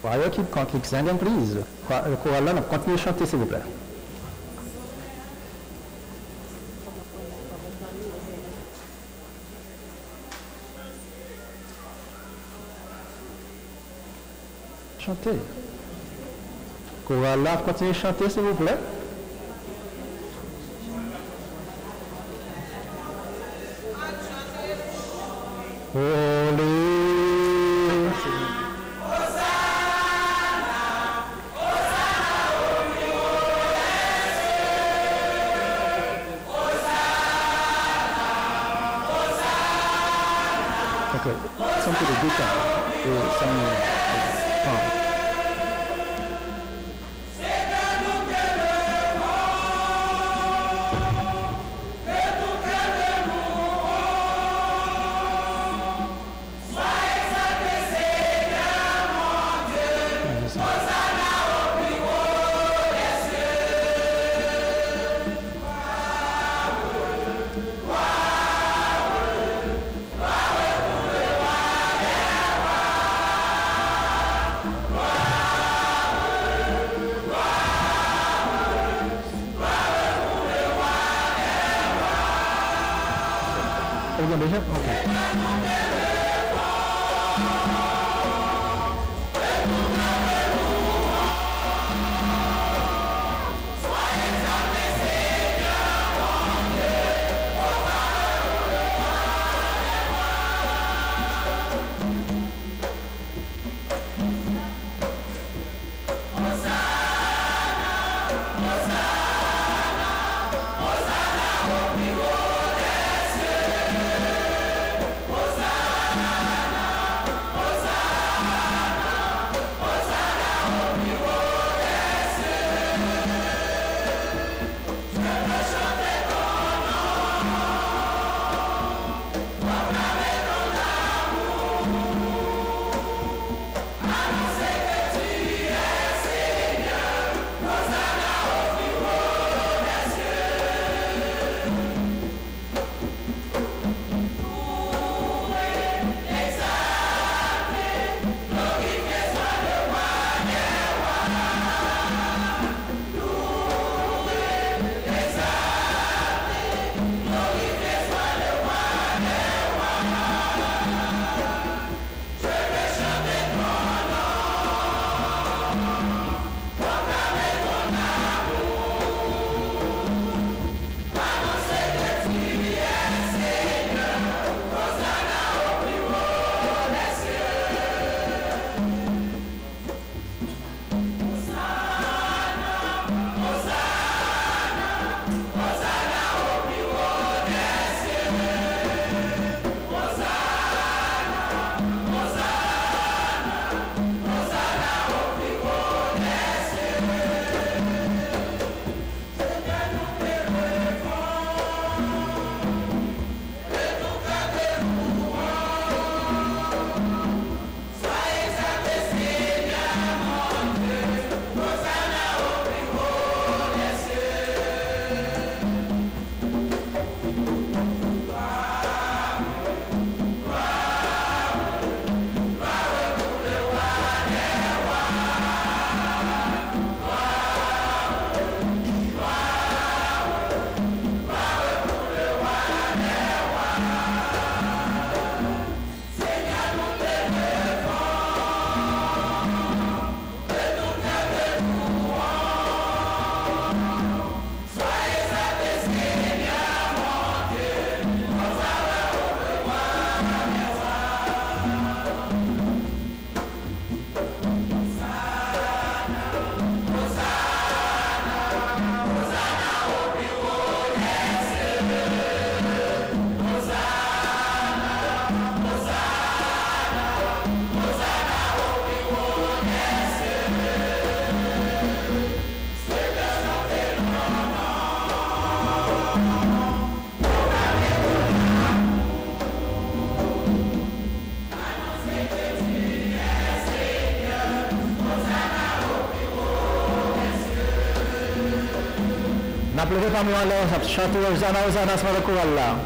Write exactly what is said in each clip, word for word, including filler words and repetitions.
Choir qui compte l'examen, please. Le choral là, continuez à chanter, s'il vous plaît. Chantez. Choral là, continuez à chanter, s'il vous plaît. Holy. Okay, some people do that. Some uh, Again, Bishop? Okay. N'applaudissez pas moi là, chantez Hosanna, Hosanna sur le choral là.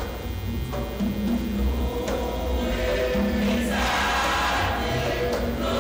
Exalté,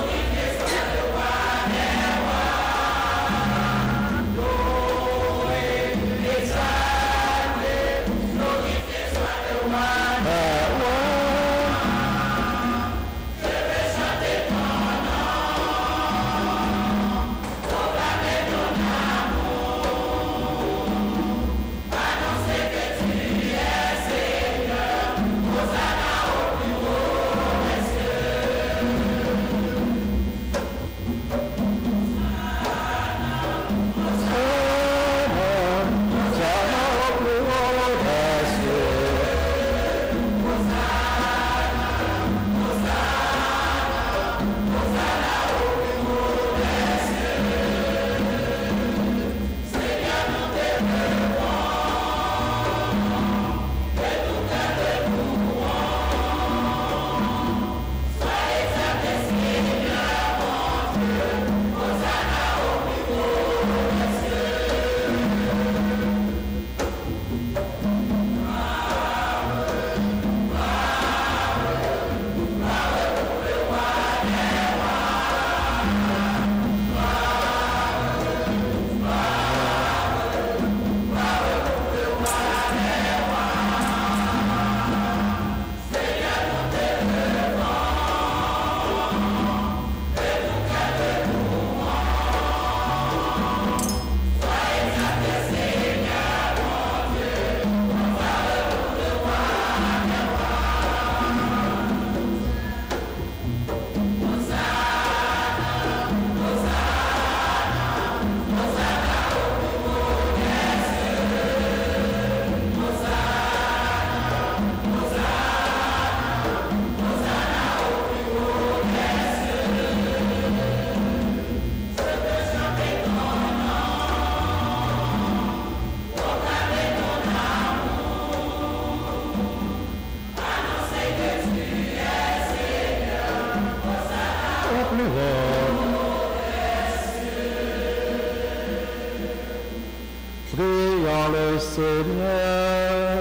Prions le Seigneur.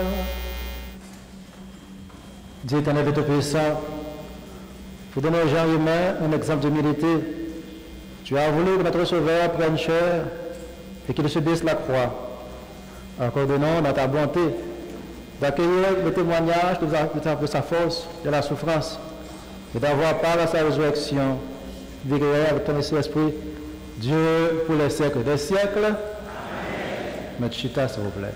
Dieu éternel et tout-puissant, pour donner aux gens humains un exemple d'humilité, tu as voulu que notre Sauveur prenne chair et qu'il subisse la croix. Accorde-nous dans ta bonté d'accueillir le témoignage de sa force, de la souffrance, et d'avoir part à sa résurrection, vivre avec ton Esprit, Dieu pour les siècles des siècles. Amen. Mettre chita, s'il vous plaît.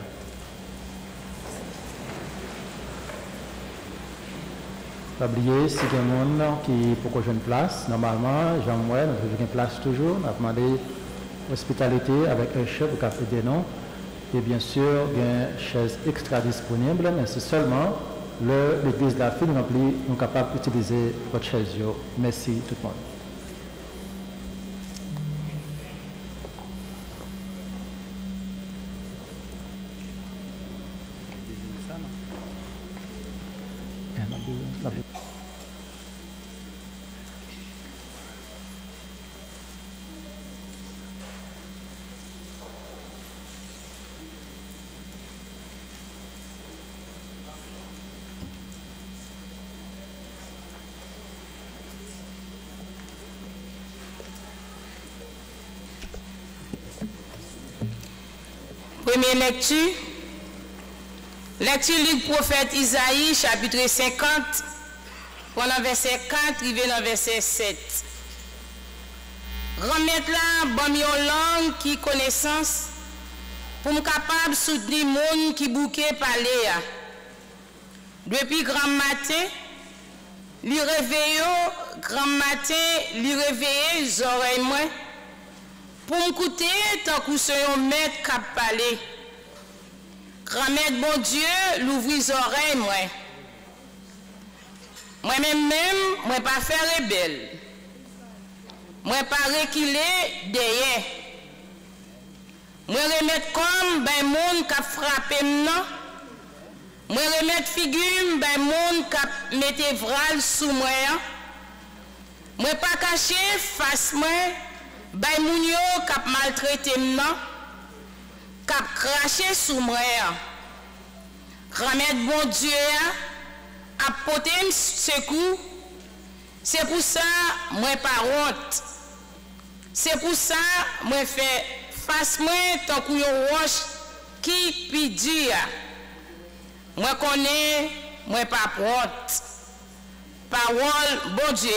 Pas oublier si il y a des gens qui pour qu'on une place, normalement, j'aimerais, nous avons une place toujours, on a demandé hospitalité avec un chef pour aider nous. Et bien sûr, il y a une chaise extra disponible, mais c'est seulement l'église de la fille remplie, nous sommes capables d'utiliser votre chaise. Merci tout le monde. Première lecture. Lecture du prophète Isaïe, chapitre cinquante, pendant verset quatre, arrivé dans verset sept. Remettre là, bon yon langue qui connaissance, pour me capable de soutenir les gens qui bouquet parler. Depuis grand matin, li réveille, grand matin, li réveille les oreilles moi, pour m'écouter tant que ce yon maître cap parler. Grand maître bon Dieu, l'ouvre les oreilles moi. Moi-même même, moi pas faire rebelle. Moi pas reculer derrière. Moi remettre comme ben monde qui a frappé non. Moi remettre figure ben monde qui a mettre vral sous moi. Moi pas cacher face moi ben moun yo qui a maltraité non. Qui a craché sous moi. Remettre bon Dieu a porté secours. C'est pour ça moi pas honte. C'est pour ça moi fais face moi tant que yon roche qui pidi. Moi connais moi pas honte. Parole bon Dieu.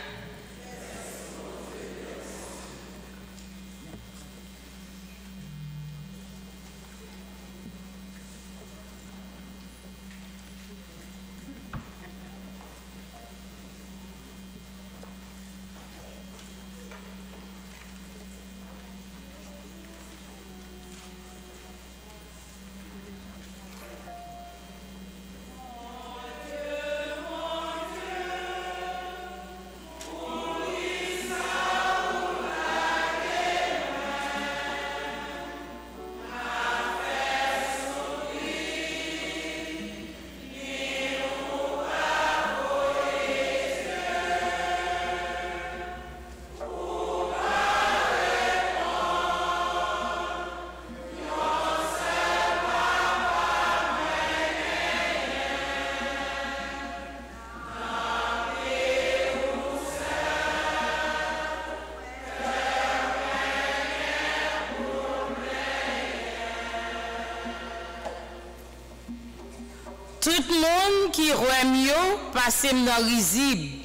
Tout le monde qui remet yo passe dans risible.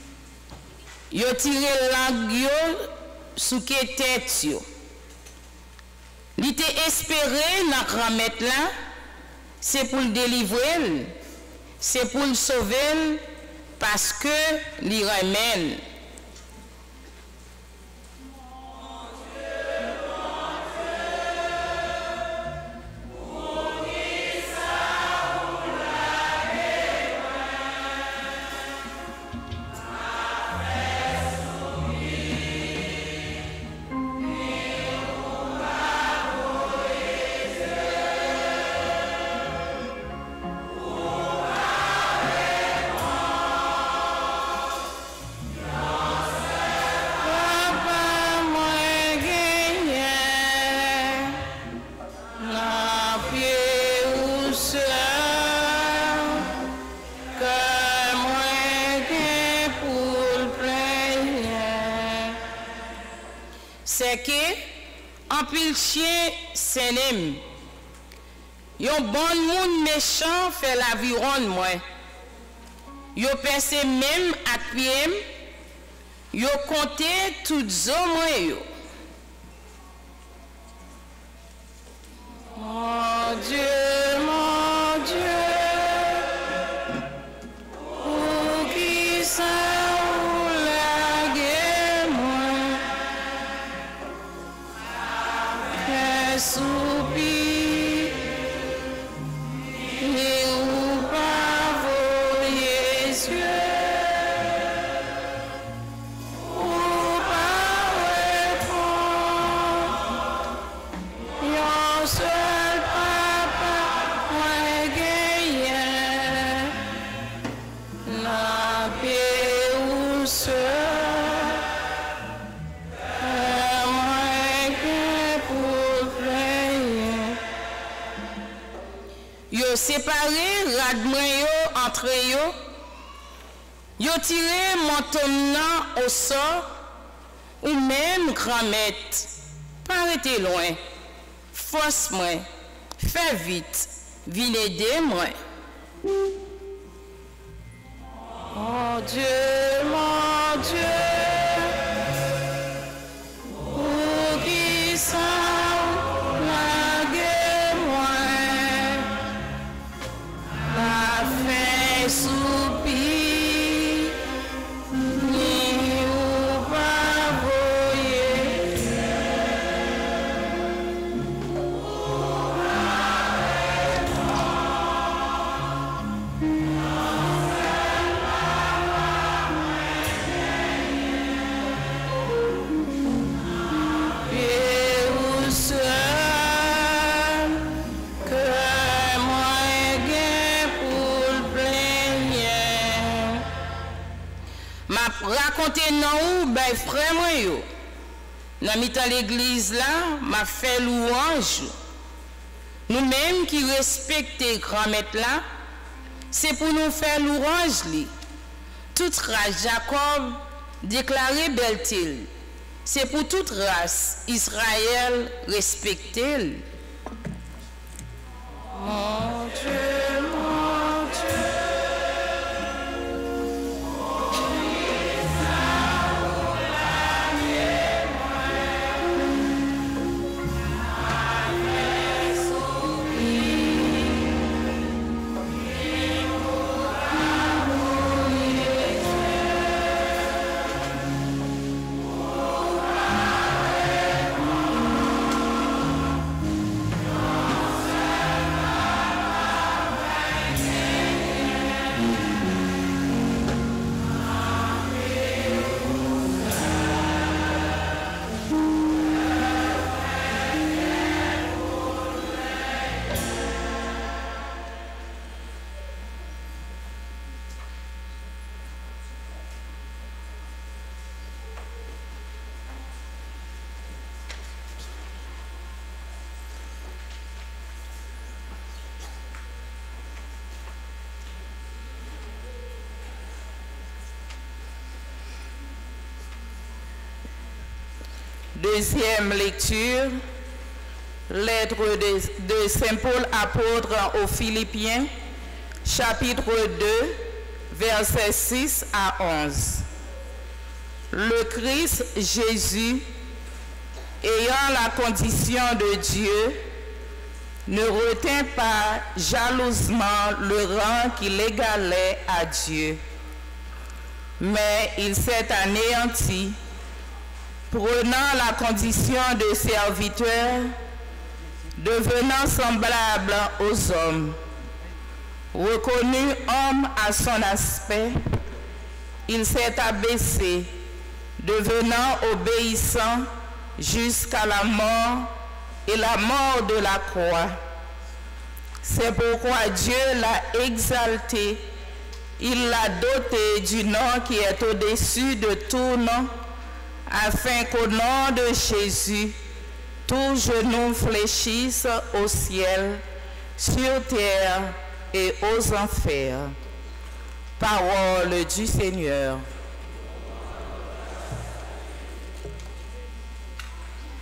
Yo tire langue yo sous que tête yo. Li te espéré dans grand maître là, c'est pour le délivrer, c'est pour le sauver parce que li remène. Yeah. c'est que en pile chien s'aime. Yon bon moun méchant fait l'aviron moi. Yo pensé même à pied, yo compté toutes zo moi yo. Mon Dieu, mon Dieu, pour qui ça ou lague moi, un soupir, et ou pas vos yeux, ou pas répondre, yon seul papa, moi gagne, la paix ou seul, moi gagne pour payer. Yo séparé radman yo entre yo, yo tiré monton nan au sort, ou même grand-mette, pas rester loin, force moi, fais vite, vin aider moi. Mon Dieu, mon Dieu, pour qui ça lague moi, la fin soupir, ni ou pas voyer. Et où seul que moi gain pour le plaigner. M'a raconté non ou ben frère moi yo. Dans mitan l'église là, m'a fait louange. Nous-mêmes qui respectons grand-mère là, c'est pour nous faire louange li. Toute race Jacob déclaré belle-t-il. C'est pour toute race Israël respectée. Mon Dieu, mon Dieu. Deuxième lecture, lettre de, de Saint Paul apôtre aux Philippiens, chapitre deux, versets six à onze. Le Christ Jésus, ayant la condition de Dieu, ne retint pas jalousement le rang qui l'égalait à Dieu, mais il s'est anéanti, prenant la condition de serviteur, devenant semblable aux hommes. Reconnu homme à son aspect, il s'est abaissé, devenant obéissant jusqu'à la mort et la mort de la croix. C'est pourquoi Dieu l'a exalté, il l'a doté du nom qui est au-dessus de tout nom, afin qu'au nom de Jésus, tous genoux fléchissent au ciel, sur terre et aux enfers. Parole du Seigneur.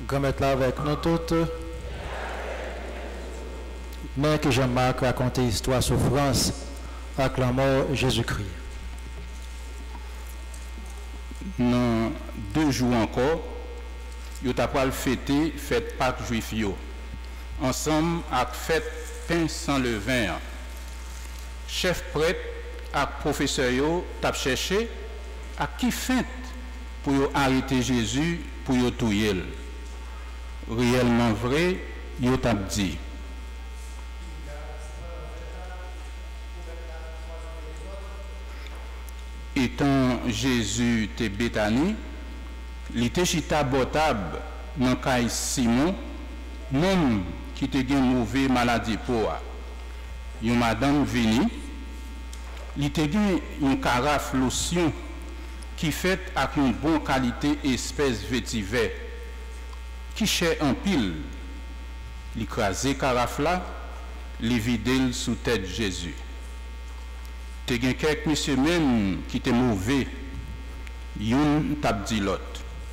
Grand-maître là avec nous toutes. Mais que Jean-Marc raconte l'histoire souffrance avec la mort Jésus-Christ. Dans deux jours encore, yo t'a pas fêter fête Pâques juif yo. Ensemble avec fête pain sans levain. Chef prêtre et professeur yo t'a cherché à qui fête pour yo arrêter Jésus pour yo tuer. Réellement vrai, yo t'a dit. Étant Jésus te Béthanie, il était chita botable dans caille Simon, nom qui te gen mauvais maladie pour. Une madame vini, il te gen une carafe lotion qui fait avec une bonne qualité espèce vétiver, qui cher en pile. Il crasé carafe là, il vide sous tête Jésus. Te gen quelques monsieur même qui te mauvais, yon tap di l'autre.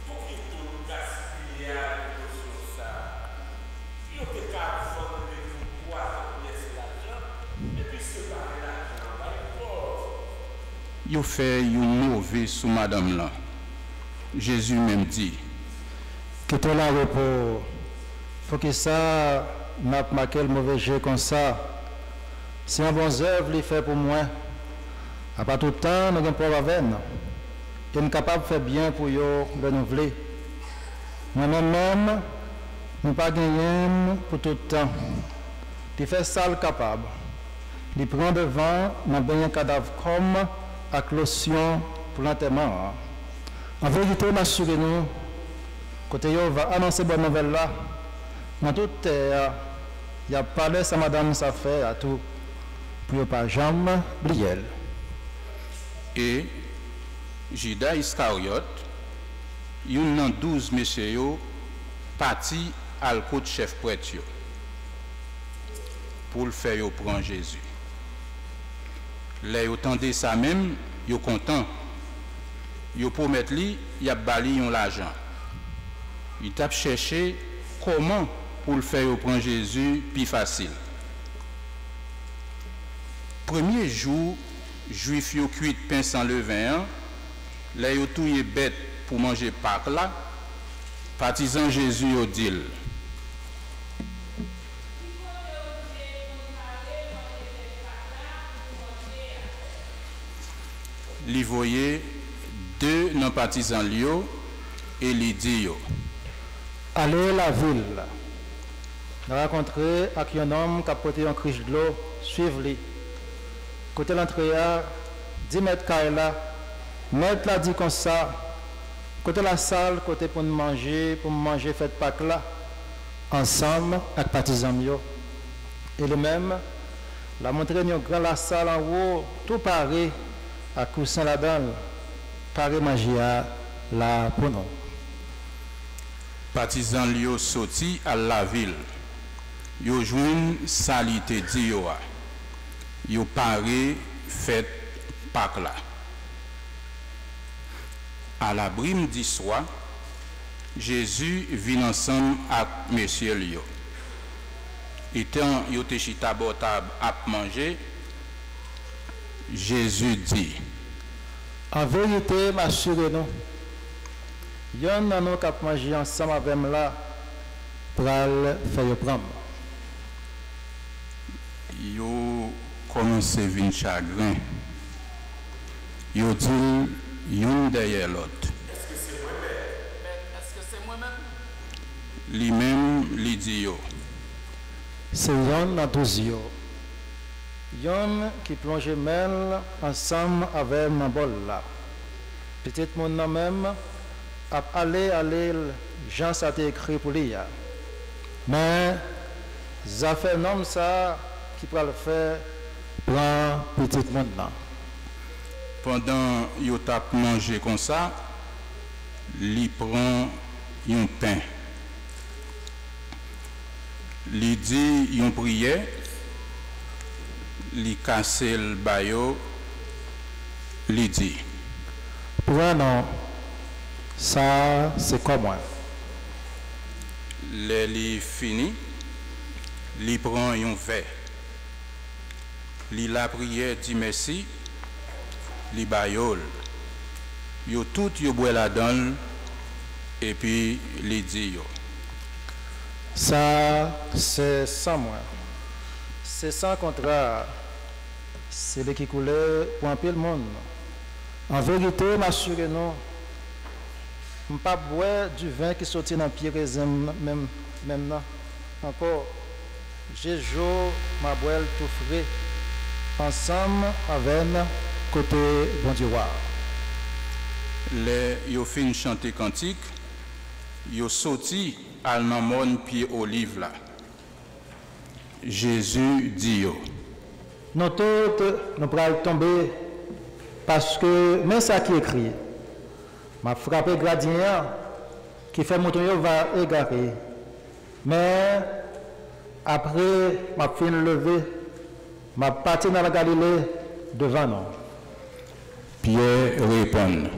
Yo fait yon mauvais sous madame là. Jésus même dit. Que tu la repos. Faut que ça n'a pas marqué le mauvais jeu comme ça. C'est un bon œuvre il fait pour moi. À part tout le temps, nous avons pas avec nous. Nous sommes capables de faire bien pour yo renouveler. Moi-même, même, nous pas gagner pour tout le temps. Tu fais ça le capable. Tu prends devant, nous bien un cadavre comme avec lotion pour l'enterrement. En vérité, m'assurez-nous, côté yo va annoncer bonne nouvelle là. Dans toute terre, il y a parlé ça madame ça fait à tout pour pas jamais oublier. Et Judas Iscariot, yon nan douze messieurs yo parti al côté chef prêtre yo pour le faire yo prendre Jésus. Les yo tendé ça même, yo content. Yo promet li, y a bali yon l'argent. Il t'a cherché comment pour le faire yo prendre Jésus plus facile. Premier jour Juif yo cuit pain sans levain, là yo touye bête pour manger Pâques là, partisan Jésus yo dit. Li voye deux non partisans lio et li dit yo. Allez la ville. Nous rencontré avec un homme qui a porté un criche de l'eau, suivez-le. Côté l'entrée, dix mètres carrés là, mettre là dit comme ça, côté la salle, côté pour nous manger, pour manger fête Pâques là, ensemble avec partisans mio. Et le même, la montré nous grand la salle en haut, tout paré, à coussin là-dedans, paré manger là pour nous. Partisans lio sorti à la ville, yo joine salité di yo a. Yo paré fête Pâques là. À la brime du soir, Jésus vient ensemble avec monsieur Lio. Étant yo te chita botable à manger, Jésus dit. En vérité, m'assurez-nous, yon nan nou k'ap manger ensemble avec moi là, pral faire prendre. Yo commencé vin chagrin. Yo dit yon derrière l'autre. Est-ce que c'est moi-même? Est-ce que c'est moi-même? Lui-même li dit yo. C'est yon nan douze yo. Yon qui plonge même ensemble avec mon bol là. Peut-être mon nom même a aller aller Jean ça t'a écrit pour lui. Mais ça fait nom ça qui peut le faire prend petit monde là. Pendant yo tap manger comme ça, li prend un pain. Li dit une prière, li casse le bayo, li dit. Prenons, ça c'est comme moi. Les li fini, li prend un verre. Li la prière dit merci, li bayol. Yo tout yo boit la donne et puis li dit yo. Ça, c'est sans moi. C'est sans contrat. C'est le qui coulait pour un peu le monde. En vérité, m'assurez-nous, je ne pas boire du vin qui sortit dans le pied même même là. Encore, j'ai joué ma boîte tout frais, ensemble avec côté bon Dieu. Les yo fin chanter cantique, yo sorti al nan mon pied olive là. Jésus dit yo. Nous tous, nous pourrons tomber parce que même ça qui est écrit, m'a frappé gradient qui fait mon tour va égarer. Mais après, m'a fin lever, m'a parti dans la Galilée devant nous. Pierre répond.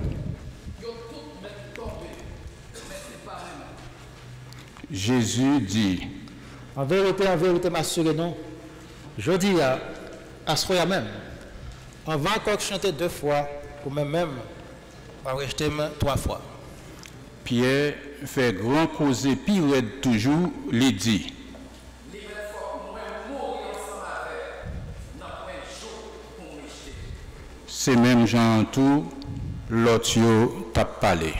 Jésus dit. En vérité, en vérité, m'assurez-nous, je dis à, à ce moment même, on va encore chanter deux fois, pour même-même, on va rester trois fois. Pierre fait grand causer pire toujours, lui dit. C'est même Jean tout, l'autre t'a parlé.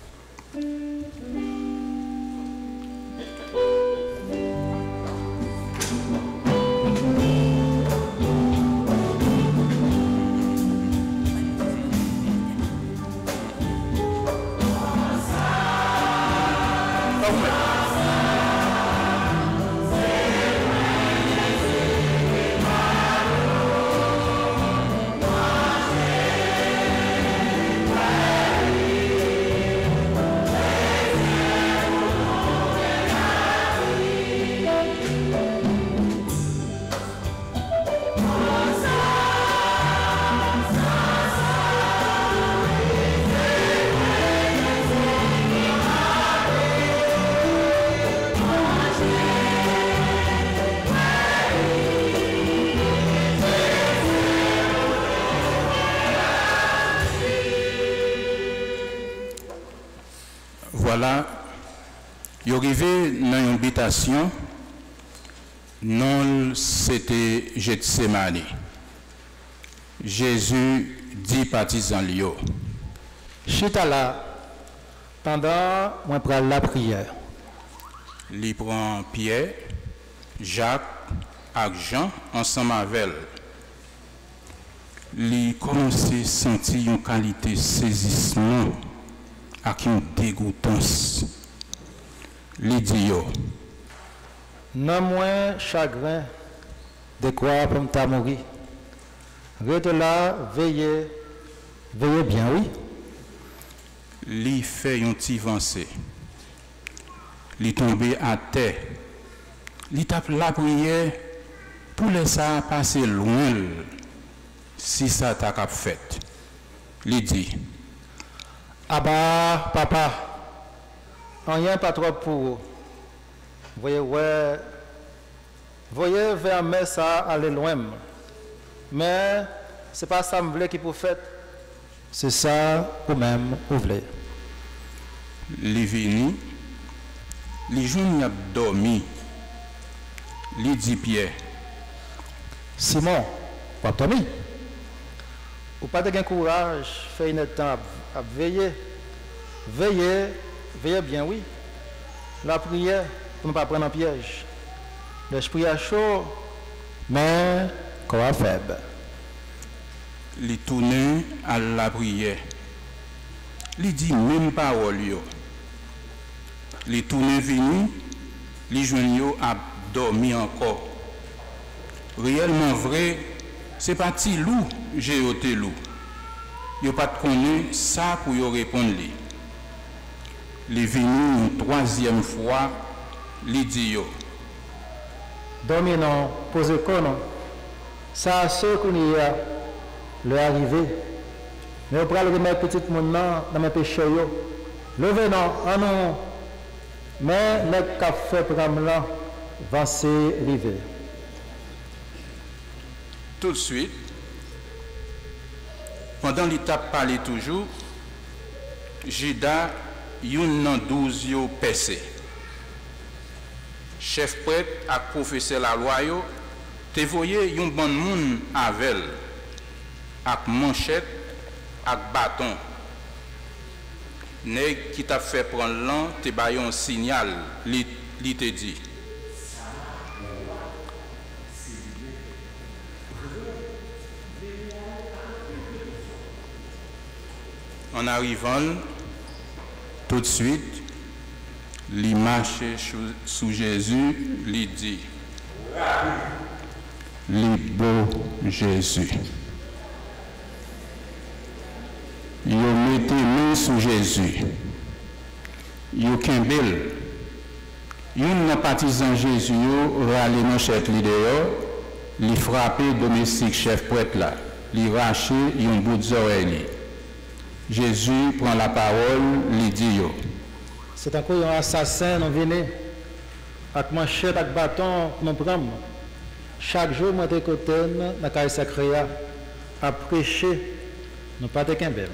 Voilà, il arrivé dans une habitation, non c'était Gethsemane. Jésus dit partisans Lio. Chita là, pendant moi prend la prière. Il prend Pierre, Jacques et Jean ensemble avec elle. Il commence à sentir une qualité saisissement avec une dégoûtance. Il dit yo. Non moins chagrin de croire pour me mourir. Reste là, veillez, veillez bien, oui. Il fait un petit avancé. Il tombe à terre. Il tape la prière pour laisser ça passer loin si ça t'a fait. Il dit. Ah bah, papa, rien pas trop pour vous. Voyez, ouais, voyez vers moi ça aller loin. Mais c'est pas ça que je voulais qu'il vous fait. C'est ça ou même vous voulez. Il est venu, les jeunes a dormi. Il dit Pierre. Simon, pas dormi. Ou pas de courage, fait une temps à veiller. Veillez, veillez bien, oui. La prière, pour ne pas prendre un piège. L'esprit est chaud, mais corps faible. Il tourne à la prière. Il dit même parole. Il tourne venu, il joue à dormir encore. Réellement vrai, c'est pas ti loup, j'ai ôté loup. Il pas de connaître ça pour y répondre. Il est venu une troisième fois, il dit yo. Dormir non, poser quoi non. Ça c'est qu'on y a le arrivé. Mais on prend le remettre petit monde dans mes péchés yo. Levez non, ah non. Mais le café programme là va s'arriver. Tout de suite, pendant l'étape parler toujours, Judas, yon nan douze yo percé. Chef prêtre ak professeur la loi yo, te voye yon bon moun avel, ak manchette, ak bâton. Nèg qui t'a fait prendre l'an, te bayon signal, li, li te dit. En arrivant, tout de suite, il marche sous Jésus, il dit, les beau Jésus. Il mette main sous Jésus. Il kembel. Il n'a partisan Jésus, râle dans chef l'idéo, il frappe domestique chef prêtre là, il rache un bout d'oreille. Jésus prend la parole, il dit yo. C'est encore un assassin, nous venons avec manchette, avec bâton, nous prenons. Chaque jour, moi, de côté, dans la caille sacrée, à prêcher, nous pas de Kimbel.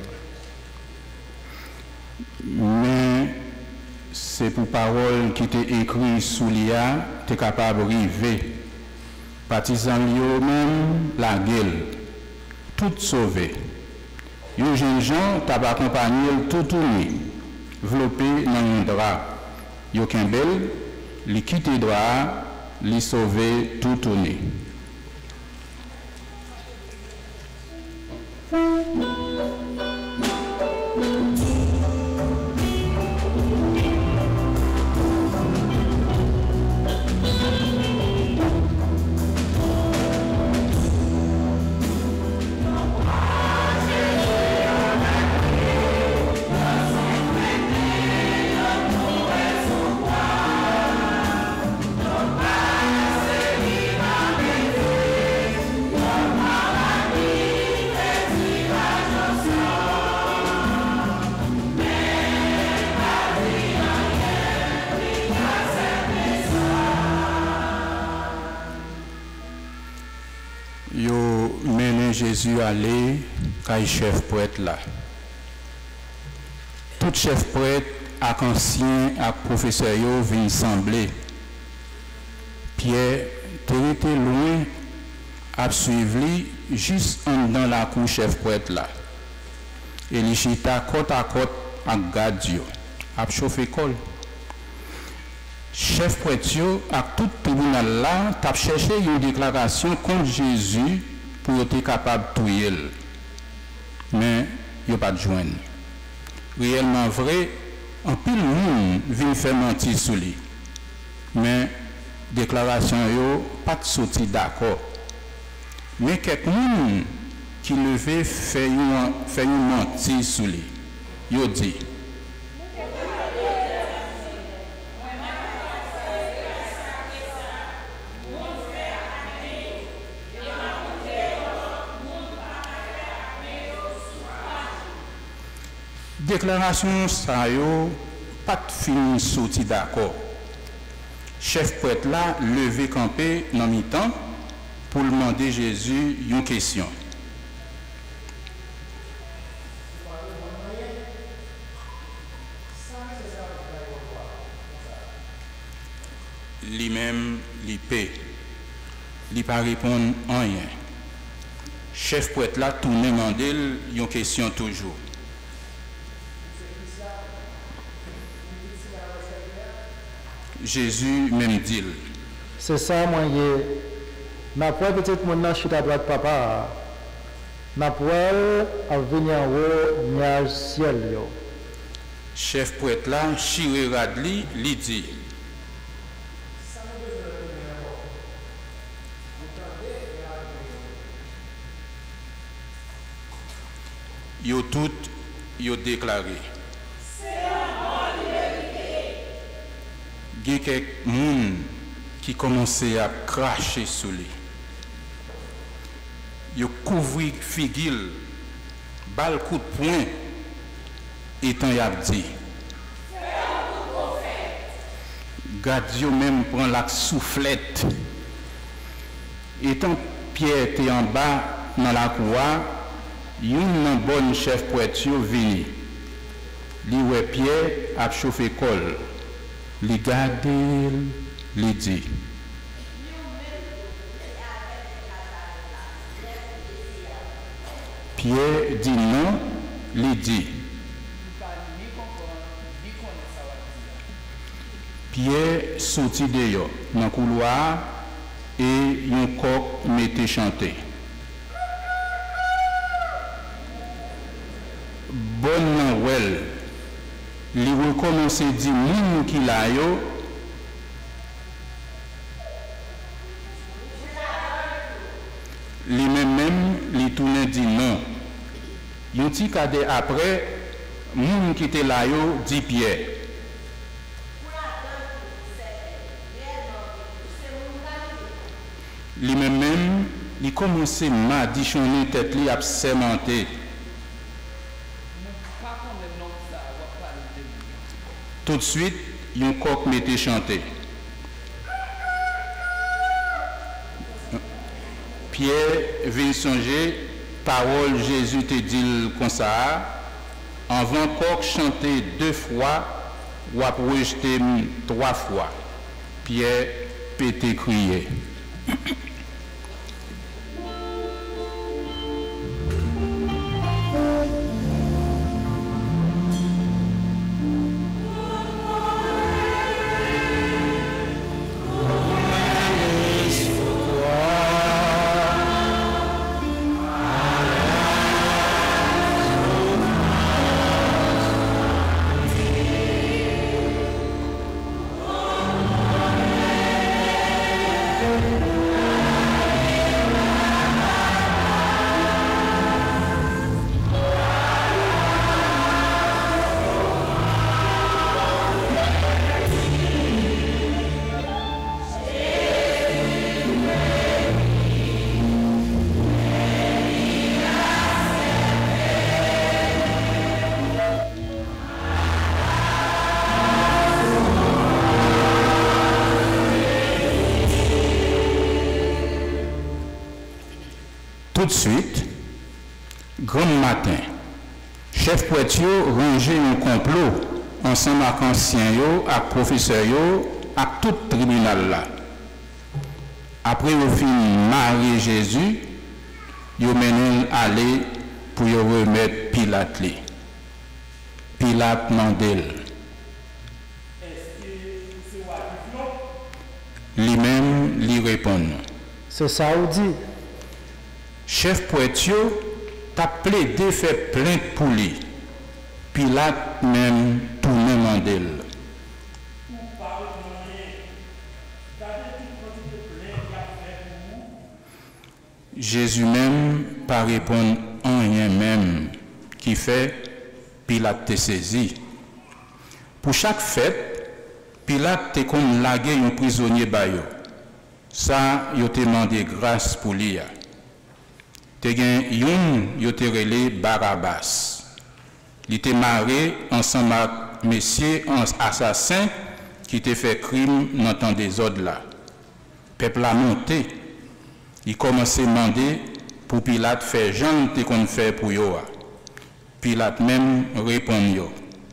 Mais c'est pour parole qui était écrit sous l'I A, tu es capable de arriver. Partisans même la gueule, tout sauvé. Yon jeune gens t'a accompagné tout tourné, enveloppé dans un drap. Yon Kimbel, li quitte drap, li sauvé tout tourné. Jésus allait quand chef prêtre là. Tout chef prêtre ak ancien ak professeur yo vient sembler. Pierre était loin à suivre lui juste en dans la cour chef prêtre là. Et il chita côte à côte ak garde yo, a chauffer col. Chef prêtre yo ak tout tribunal là t'a cherché une déclaration contre Jésus pour être capable de tuer. Mais il n'y a pas de joindre. Réellement vrai, en pile monde vient faire mentir sur lui. Mais déclaration yo pas de sorti d'accord. Mais quelqu'un qui levé fait une fait une mentir sur lui. Yo dit déclaration ça yo pas de fini sorti d'accord. Chef prêtre là levé campé dans mi-temps pour demander Jésus une question. Lui-même li paie. Li pas répondre rien. Chef prêtre là tourne demander une question toujours. Jésus même dit. C'est ça, moi, ma poêle petite mon chute à droite, papa. Ma poêle à venir en haut, nuage ciel. Yo. Chef prêtre là, chiré radli, li dit. Yo tout, yo déclaré. Il y a quelques gens qui commençaient à cracher sur lui. Ils ont couvert figil, bal coup de poing, et tant y a dit. Gadio même prend la soufflette. Étant Pierre était en bas dans la cour, une bonne chef poète vini. Li wè Pierre a chauffé col. Li gade, li dit. Pierre dit non, li dit. Pierre sortit dehors dans le couloir et un coq m'était chanté. Bonne Noël. Li recommence à dire moun qui la yo. Li même même li tourne dit non. Yon ti kade après moun qui te la yo dit Pierre. Li même même li commence à m'additionner tête li a sermenté. Tout de suite, un coq m'était chanté. Pierre vint songer, parole Jésus te dit comme ça, avant coq chanter deux fois, ou a rejeté trois fois. Pierre pété crier. Tout de suite, grand matin, chef Poitiers rangeait un complot ensemble avec anciens et professeurs et tout le tribunal là. Après au fin marier Jésus, ils mené aller pour remettre Pilate. Pilate mandel. Lui-même lui répond. C'est ça ou dit. Chef Poitiers t'a plaidé fait plainte pour lui. Pilate même tourné mandel. Jésus même pas répondre en rien même qui fait Pilate te saisi. Pour chaque fête, Pilate te comme lagué un prisonnier bayo. Ça, il te demandé grâce pour lui. Te gen yon yo te relé Barabbas. Il te marré ensemble avec messieurs assassins qui te fait crime dans temps des ordres là. Peuple a monté. Il commençait à demander pour Pilate faire Jean te qu'on fait pour yo. Pilate même répond yo.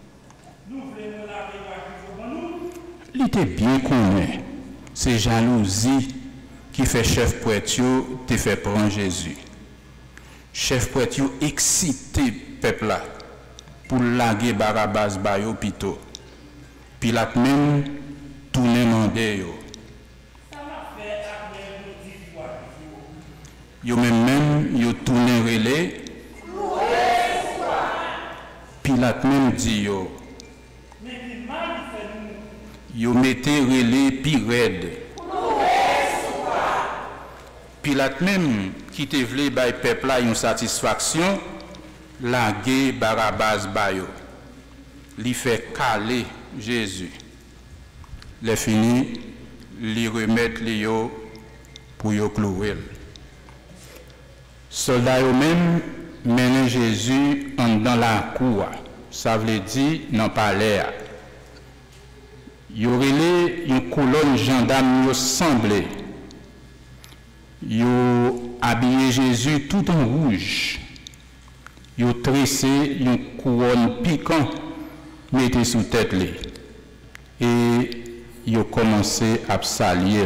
Il était bien connu. C'est jalousie qui fait chef Poitiers te fait prendre Jésus. Chef Poitiers excité peuple là pour laguer Barabbas bayo pito. Pilate même tourné mandé yo. Yo même même yo tourné relé. Pilate même dit yo. Yo mettez relé pi raide. Pilate même qui te vle bay peuple là une satisfaction, lagué Barabbas bayo. Li fait caler Jésus. Les fini, li remettre li yo pour yo clouer. Soldats yo même mène Jésus en dans la cour. Ça veut dire dans palais. Yo relé mettez une colonne gendarme, yo semblé. Yo habillé Jésus tout en rouge. Yo tressé une couronne piquant, mettez sous tête li. Et yo commencé à saluer.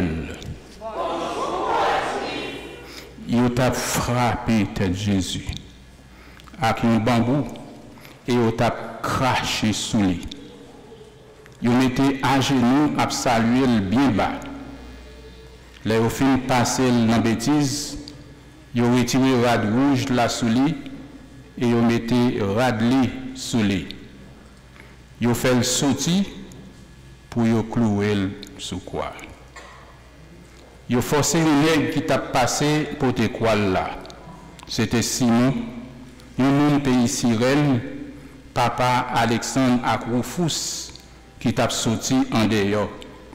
Yo t'a frappé tête Jésus avec un bambou et yo t'a craché sous lui. Yo mettez à genoux à saluer bien bas. Les au fin passer dans bêtise, yo retiré rad rouge là sous lui et yo mettez rad li sous lui. Yo fait le sorti pour yo clouer sous quoi. Yo forcé le nègre qui t'a passé pour te quoi là. C'était Simon, un pays Cyrène, papa Alexandre Akroufous qui t'a sorti en dehors.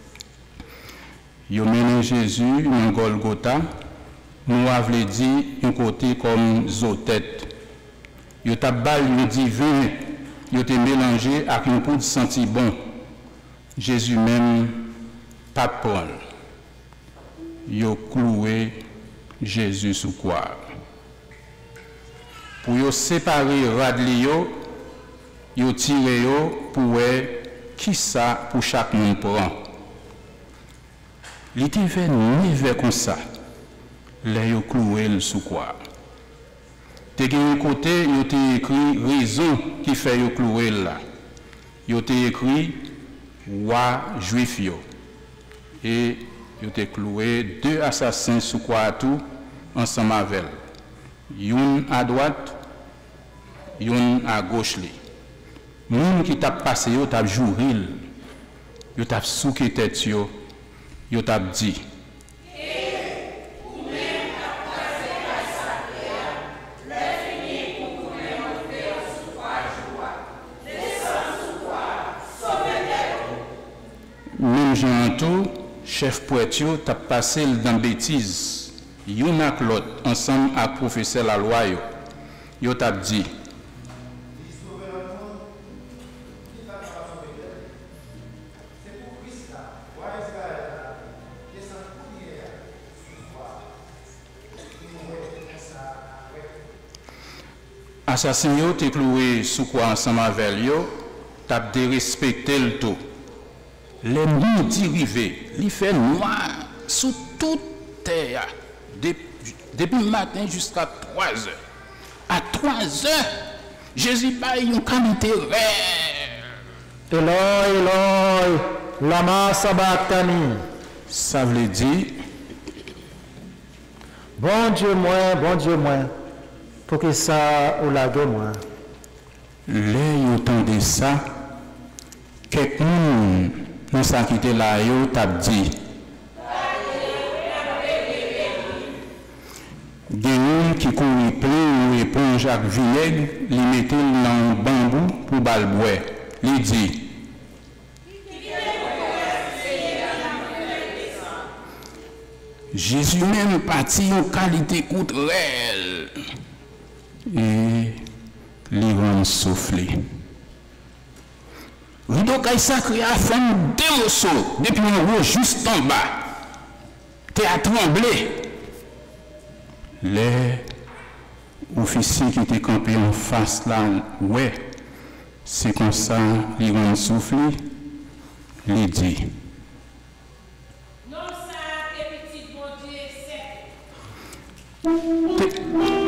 Yo mené Jésus dans Golgotha, nous avons dit un côté comme Zotet. Yo t'a bal un divin, yo te mélangé avec un poudre senti bon. Jésus même pas prendre. Yo cloué Jésus sous quoi. Pour yo séparer radli yo, yo tiré yo pour qui ça pour chaque monde prend. Il était fait neuf comme ça. Là yo cloué sous quoi. Te gen côté yo te écrit raison qui fait yo cloué là. Yo te écrit roi juif yo. Et yo te cloué deux assassins sous quoi tout ensemble avec. Yon à droite, yon à gauche li. Moun qui t'a passé yo t'a jouril. Yo t'a souké tête yo. Yo t'a dit même Jean tout chef Poitio t'a passé dans bêtise. Yon ak l'autre ensemble avec professeur la loi yo. Yo t'a dit assassin yo te cloué sous quoi ensemble avec yo, t'a dérespecté le tout. Les midi rivé, il fait noir sous toute terre depuis le matin jusqu'à trois heures. À trois heures, Jésus a eu une qualité rare. Eloi, Eloi, lama sabachthani. Ça veut dire, bon Dieu moi, bon Dieu moi, pour que ça ou la gueule moi. les entendez ça, quelqu'un nous ça qui était là, yo t'a dit. Des qui courent plein ou éponge avec vinaigre, les mettent dans un bambou pour balboire. Il dit. Jésus même parti en qualité culturelle. Et les rend soufflé. Rideau caille sacré a fait deux morceaux depuis en haut juste en bas. T'es à trembler. Les officiers qui étaient campés en face là, ouais, c'est comme ça, ils rend soufflé. Il dit. Non, ça, petit bon Dieu, c'est.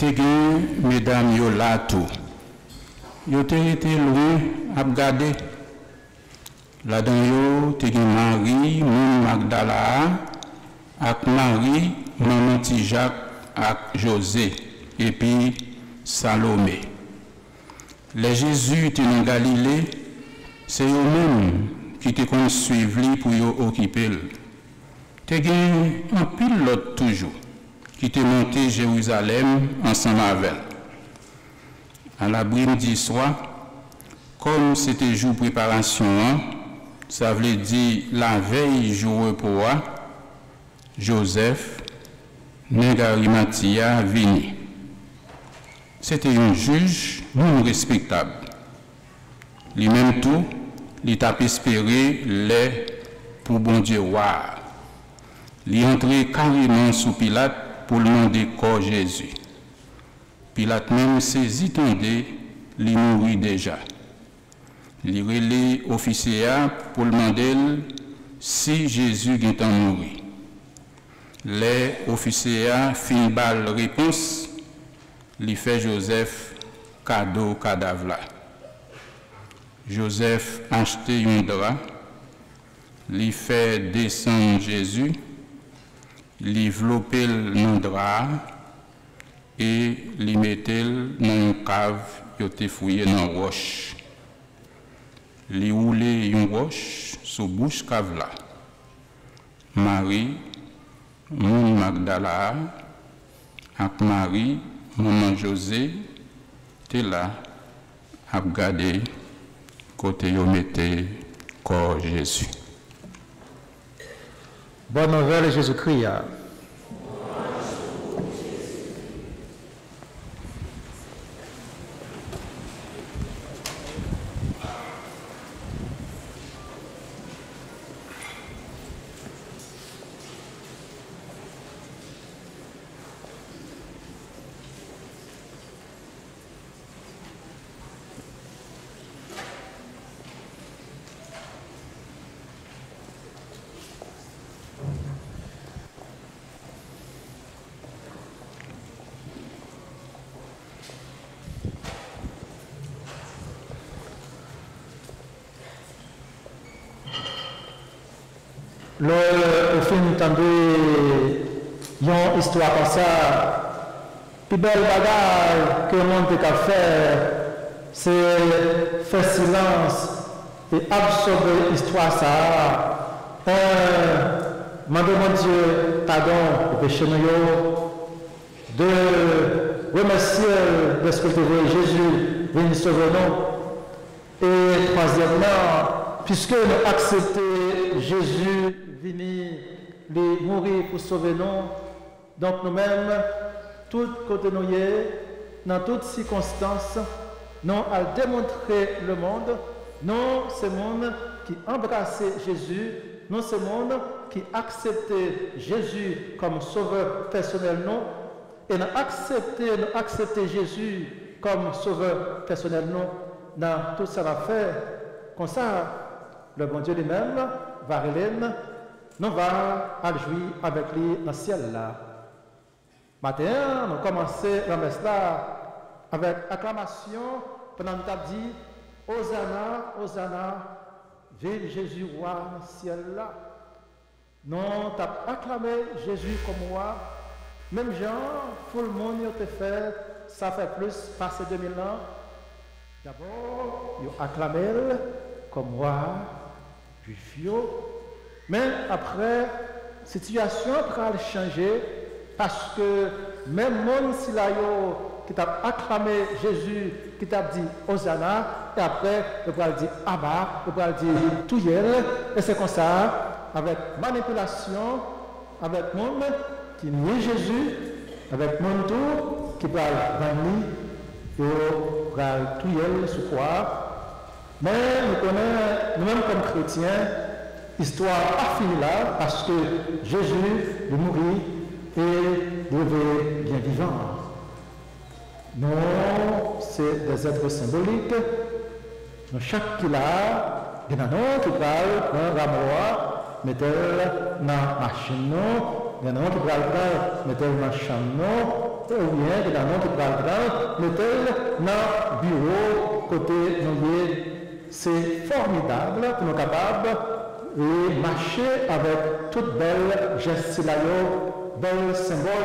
te gen mesdames yo là tout. Yo te été loin à regarder. Là-dedans yo te gen Marie, mon Magdala, ak Marie, maman ti Jacques, ak José, et puis Salomé. Les Jésus étaient en Galilée, c'est eux-mêmes qui te kon suivre li pour yo occuper. Te gen un pilote toujours qui te monté Jérusalem ensemble avec. À l'après-midi soir, comme c'était jour préparation, ça veut dire la veille jour repos, Joseph, Négarimatia vini. C'était un juge non respectable. Lui-même tout, il t'a espéré les pour bon Dieu voir. Il entrait carrément sous Pilate pour demander corps Jésus. Pilate même saisi tendait, il mourit déjà. Il relait officier pour demander si Jésus est mort. Les officiers fin balle réponse, il fait Joseph cadeau cadavre là. Joseph acheté un drap, il fait descendre Jésus, il enveloppé le drap et il mettait dans une cave, il était fouillé dans la roche. Il roulé une roche sous bouche cave là. Marie, mon Magdala, avec Marie, maman José, était là, à regarder côté yo mettait corps Jésus. Bonne nouvelle Jésus-Christ. Le film tendait une histoire comme ça. Plus belle bagarre que le monde peut faire, c'est faire silence et absorber l'histoire ça. Un, demander mon Dieu pardon pour péché nous. Deux, remercier de ce que tu veux Jésus venir sauver nous. Et troisièmement, puisque nous acceptons Jésus venir mourir pour sauver nous, donc nous-mêmes, tout côté nous dans toutes circonstances, nous allons démontrer le monde, non ce monde qui embrassait Jésus, non ce monde qui acceptait Jésus comme sauveur personnel, non, et nous accepter, nous accepter Jésus comme sauveur personnel, non, dans tout ça va faire, comme ça, le bon Dieu lui-même va relève, nous va à jouir avec lui dans le ciel là. Matin, nous commençons la messe là avec acclamation pendant que nous avons dit Hosanna, Hosanna, vive Jésus roi dans le ciel là. Nous avons acclamé Jésus comme roi. Même gens, tout le monde a fait, ça fait plus, passé deux mille ans. D'abord, ils ont acclamé comme roi. Mais après, la situation a changé parce que même monde si là qui t'a acclamé Jésus, qui t'a dit Hosanna, et après, il va dire Abba, il va dire Touyel, et c'est comme ça, avec manipulation, avec monde qui nie Jésus, avec monde tout qui va venir, et va Touyel sous quoi. Mais nous connaissons, nous-mêmes comme chrétiens, l'histoire a fini là parce que Jésus est mort et devait bien vivant. Non, c'est des êtres symboliques. Nous, chaque qui l'a, il y en a qui parlent, un ramoa, mettez-le dans la machine, il y en a qui parlent, mettez-le dans la chambre, ou bien que dans notre grand mettez dans le bureau côté nous. C'est formidable pour nous capables de marcher avec toute belle geste, belle symbole,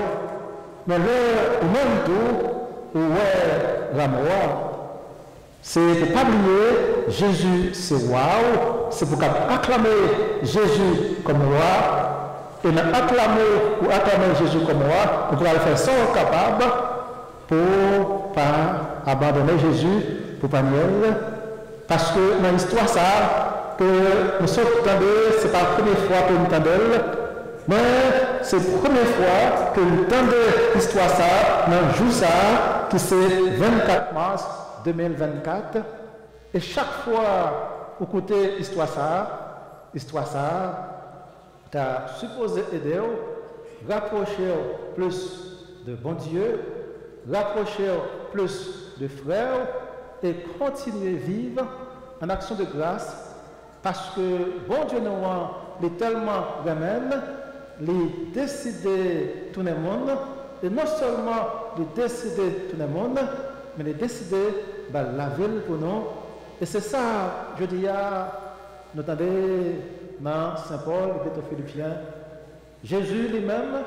mais le même tour, où est la mort, c'est pour ne pas oublier Jésus, c'est waouh, c'est pour acclamer Jésus comme roi, et acclamer ou acclamer Jésus comme roi, nous pourrons faire ça capable pour ne pas abandonner Jésus pour pas nier. Parce que dans l'histoire, ça, que nous sommes entendus, ce n'est pas la première fois que nous entendons, mais c'est la première fois que nous entendons l'histoire, ça, dans le jour, ça, qui c'est vingt-quatre mars deux mille vingt-quatre. Et chaque fois, au côté l'histoire, ça, l'histoire, ça, tu as supposé aider, rapprocher plus de bon Dieu, rapprocher plus de frères, et continuer à vivre en action de grâce parce que bon Dieu nous est tellement remède, il décider tout le monde et non seulement il décider tout le monde, mais il décider bah, la ville pour nous. Et c'est ça, je dis, nous entendons dans Saint Paul, l'Épître aux Philippiens, Jésus lui-même,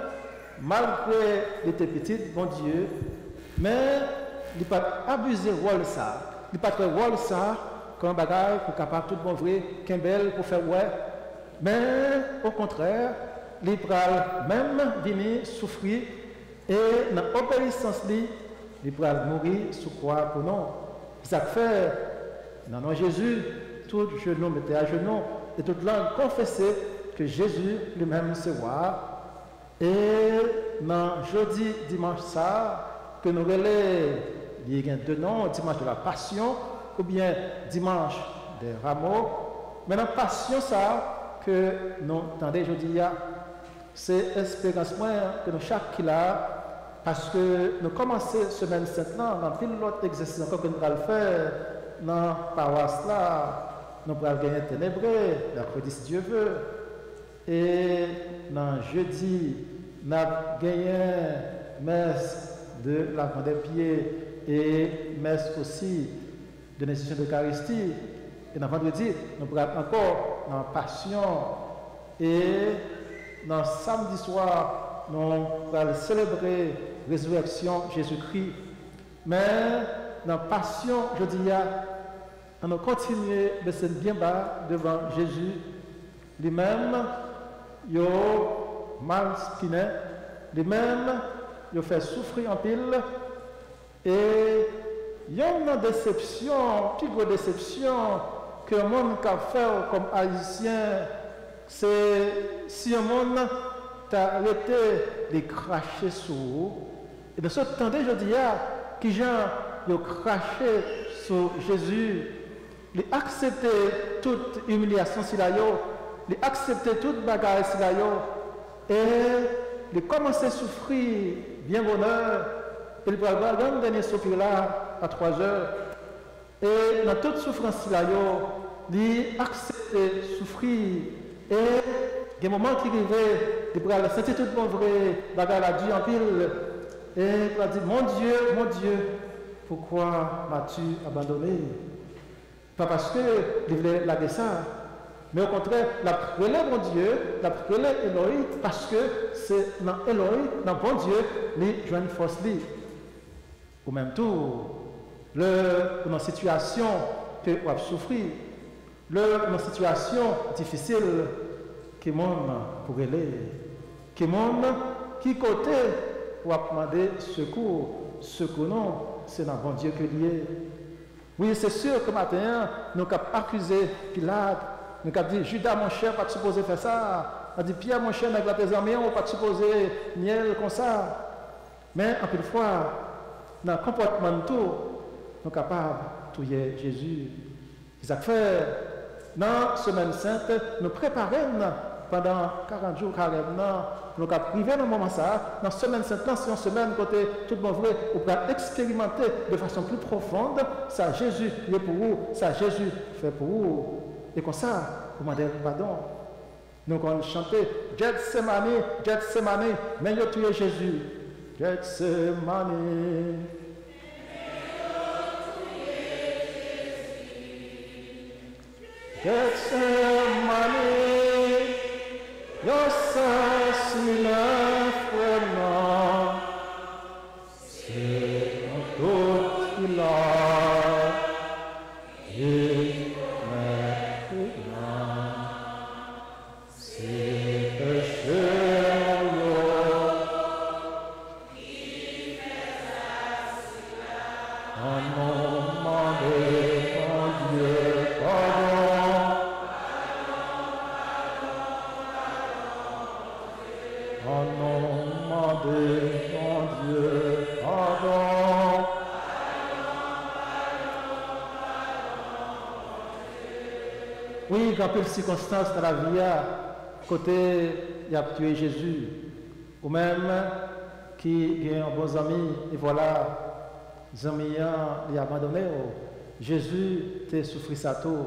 malgré il était petit, bon Dieu, mais il n'a pas abusé de rôle ça. Il n'a pas fait rôle ça comme un bagage pour capable tout bon vrai, qu'un bel pour faire ouais. Mais au contraire, il va même venir souffrir et dans l'obéissance, il va mourir sous croix pour nous. Ça fait, dans nom Jésus, tout genou mettait à genoux et toute langue confessait que Jésus lui-même se voit. Et dans jeudi, dimanche, ça, que nous relais. Il y a deux noms, dimanche de la Passion ou bien dimanche des rameaux. Mais la Passion, ça, que nous entendons aujourd'hui, c'est l'espérance que nous chaque qui là, parce que nous commençons la semaine sainte, dans pile l'autre exercice encore que nous allons faire dans la paroisse là, nous allons gagner ténébré, mercredi si Dieu veut. Et dans jeudi, nous allons gagner messe de lavement des pieds. Et messe aussi de l'institution d'Eucharistie. Et dans vendredi, nous pourrons encore dans Passion. Et dans samedi soir, nous pourrons célébrer la résurrection Jésus-Christ. Mais dans Passion, je dis, on a continué de se bien bas devant Jésus. Lui-même, il a mal spiné. Lui-même, il a fait souffrir en pile. Et il y a une déception, plus grosse déception que le monde a fait comme haïtien, c'est si le monde t'a arrêté de cracher sur vous. Et de ce temps, je dis, qui gens ont craché sur Jésus, ils ont accepté toute humiliation, ils ont accepté toute bagarre, et ils ont commencé à souffrir bien bonheur. Il va avoir un dernier soupir là à trois heures. Et dans toute souffrance, il accepte de souffrir. Et il y a des moments qui arrivent, il va sentir tout le monde vrai, bagarre la Dieu en pile. Et il va dire, mon Dieu, mon Dieu, pourquoi m'as-tu abandonné? Pas parce qu'il voulait la ça, mais au contraire, la prière, mon Dieu, la prière Elohim, parce que c'est dans Elohim, dans bon Dieu, il joue une force libre. Au même tour, le, dans une situation que vous avez souffert, le, dans une situation difficile, que monde pourrait aller, que monde qui côté pour demander secours, secours non, c'est dans bon Dieu que lié. Oui, c'est sûr que matin, nous avons accusé Pilate, nous avons dit Judas mon cher, pas supposé faire ça. On a dit Pierre mon cher, avec la présence, on pas supposé nier comme ça. Mais en plus de fois, dans le comportement de tout, nous sommes capables de tuer Jésus. Ils ont fait, dans la semaine sainte, nous préparons pendant quarante jours, carrément, nous avons privé dans le moment ça. Dans la semaine sainte, c'est une semaine côté tout le monde vrai, vous pouvez expérimenter de façon plus profonde, ça Jésus est pour vous, ça Jésus fait pour vous. Et comme ça, vous demandez pardon. Nous allons chanter, Gethsemane, Gethsemane, mais vous tuez Jésus. Gethsemane. Gethsemane, your assassinat vraiment, c'est un doute qu'il a, et maintenant, c'est péché en l'eau, qui fait assassinat, en nom de mon Dieu, pardon. En nom de mon Dieu, pardon. Oui, quand il y a une circonstance dans la vie, côté il a tué Jésus, ou même qui est un bon ami, et voilà, les amis il a abandonné. Jésus t'a souffert ça tout.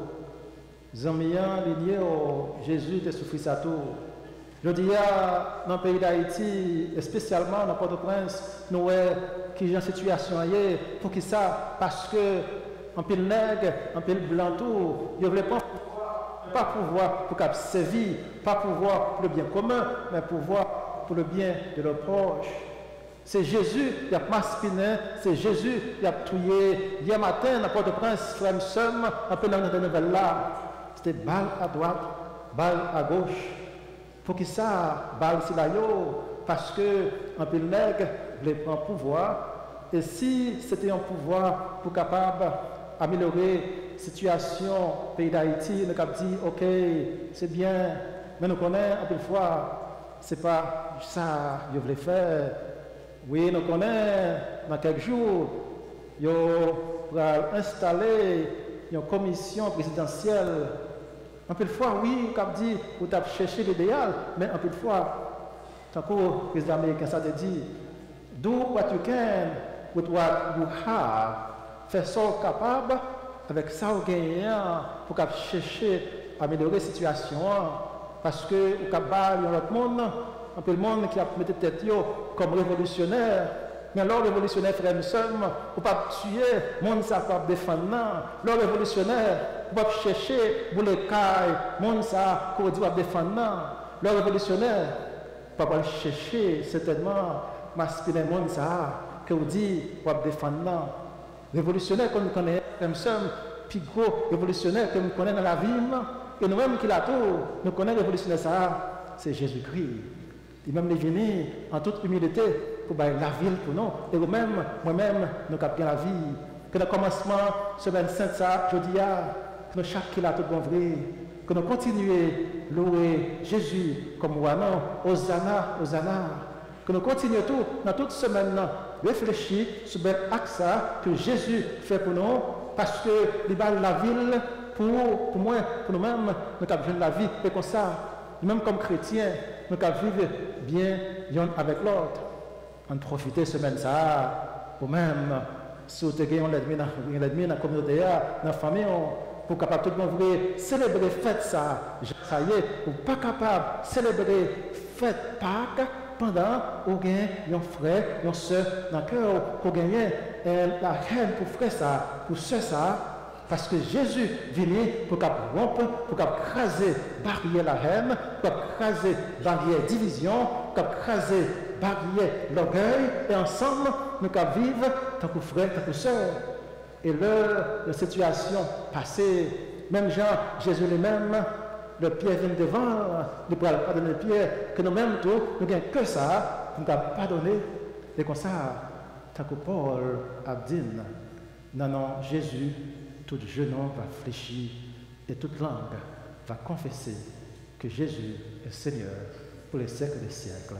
Les amis liés, Jésus t'a souffert ça tout. Je dis, dans le pays d'Haïti, et spécialement dans Port-au-Prince, nous voyons qui est en situation hier, pour qui ça, parce que en pile nègre, en pile blanc tout, ils ne veulent pas pouvoir, pas pouvoir pour qu'ils servir, pas pouvoir pour le bien commun, mais pouvoir pour le bien de leurs proches. C'est Jésus qui a maspiné, c'est Jésus qui a tué. Hier matin, dans Port-au-Prince, frère Somme, un peu dans la nouvelle là, c'était balle à droite, balle à gauche. Pour qui ça, balle si la yo, parce que un peu nègre voulait prendre pouvoir, et si c'était un pouvoir pour capable améliorer la situation du pays d'Haïti, nous avons dit, ok, c'est bien, mais nous connaissons un peu de fois, c'est pas ça que je voulais faire. Oui, nous connaissons, dans quelques jours, ils vont installer une commission présidentielle. Un peu de fois, oui, comme dit, vous avez cherché l'idéal, mais un peu de fois, tant que le président américain ça te dit, do what you can with what you have, faire ça capable avec ça vous gagnez pour chercher à améliorer la situation, parce que vous avez un autre monde, un peu le monde qui a mis tête comme révolutionnaire. Mais alors, révolutionnaire, frère, nous sommes, vous ne pouvez pas tuer, le monde ne peut pas défendre. Le révolutionnaire, vous ne pouvez pas chercher, vous les cailles, le monde ne peut pas défendre. Le révolutionnaire, vous ne pouvez pas chercher, certainement, masculin, le monde que vous dites, vous ne pouvez pas défendre. Révolutionnaire, comme nous connaissons, nous sommes, plus gros révolutionnaire que nous connaissons dans la vie, et nous-mêmes qui l'avons, nous connaissons révolutionnaire, c'est Jésus-Christ. Il même les venir en toute humilité pour la ville pour nous. Et nous-mêmes, moi-même, nous avons bien la vie. Que dans le commencement, semaine sainte, ça, je dis, que nous chaque qui a tout bon vrai, que nous continuons à louer Jésus comme moi, non, Hosanna, Hosanna. Que nous continuons tout, dans toute semaine, réfléchir sur l'axe que Jésus fait pour nous, parce que il va la ville pour, pour moi, pour nous-mêmes, nous avons la vie, et comme ça, même comme chrétiens, nous avons vivre bien l'un avec l'autre. On profite de semaine ça, ou même, si vous avez un ennemi dans la communauté, dans la famille, pour capable tout le monde célébrer fête ça, ça y est, ou pas capable de célébrer fête Pâques pendant vous avez un frère, une soeur dans le cœur, vous avez la haine pour frère ça, pour soeur ça, parce que Jésus vient pour rompre, pour craser barrière la haine, pour craser barrière division, pour craser barrière l'orgueil, et ensemble, nous allons vivre tant que frère, tant que soeur. Et là, la situation passée, même Jean, Jésus lui-même, le Pierre vient devant, nous pourrons pardonner le Pierre, que nous-mêmes, tout, nous n'avons que ça, nous avons pardonné. Et comme ça, tant que Paul a dit, non, non, Jésus, tout genou va fléchir et toute langue va confesser que Jésus est Seigneur pour les siècles des siècles.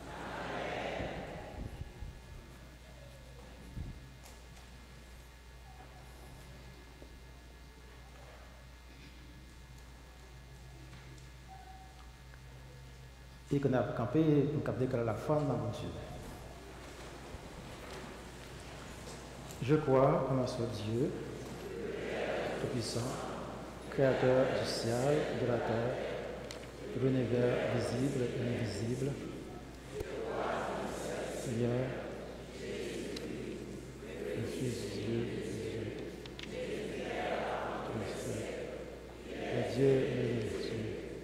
Et qu'on a campé pour déclarer la foi dans mon Dieu. Je crois en un seul Dieu, Tout-Puissant, Créateur du ciel et de la terre, de l'univers visible et invisible. Seigneur, le Fils de Dieu, le Dieu est le Dieu,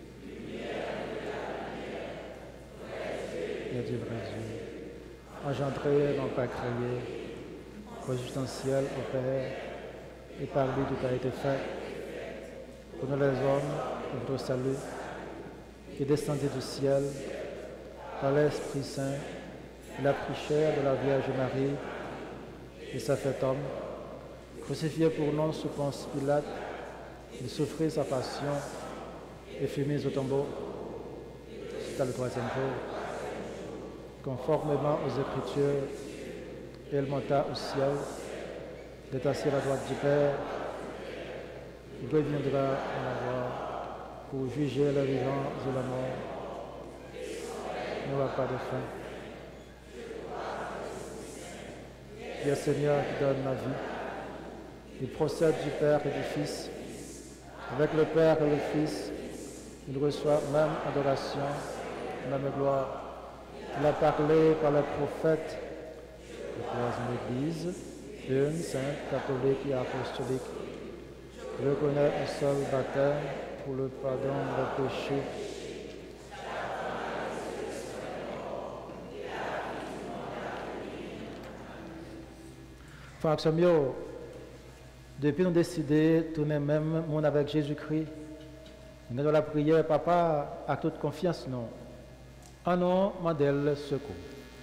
le Dieu vrai Dieu, engendré, non pas créé, consubstantiel au Père, et par lui tout a été fait, pour nous les hommes, pour notre salut, qui est descendu du ciel, par l'Esprit Saint, il a pris chair de la Vierge Marie, et s'est fait homme, crucifié pour nous sous Ponce Pilate, il souffrit sa passion, et fut mis au tombeau, c'était le troisième jour, conformément aux Écritures, et il monta au ciel, il est assis à la droite du Père, il reviendra en la gloire pour juger les vivants et la mort. Il n'y aura pas de fin. Dieu Seigneur qui donne la vie, il procède du Père et du Fils. Avec le Père et le Fils, il reçoit même adoration, même gloire. Il a parlé par les prophètes. Il croise une Église, une, sainte, catholique et apostolique. Je connais un seul baptême pour le pardon des péchés. Frères Samuel, depuis nous décider de tourner même monde avec Jésus-Christ, nous avons la prière, papa, à toute confiance, non. En nom, modèle secours.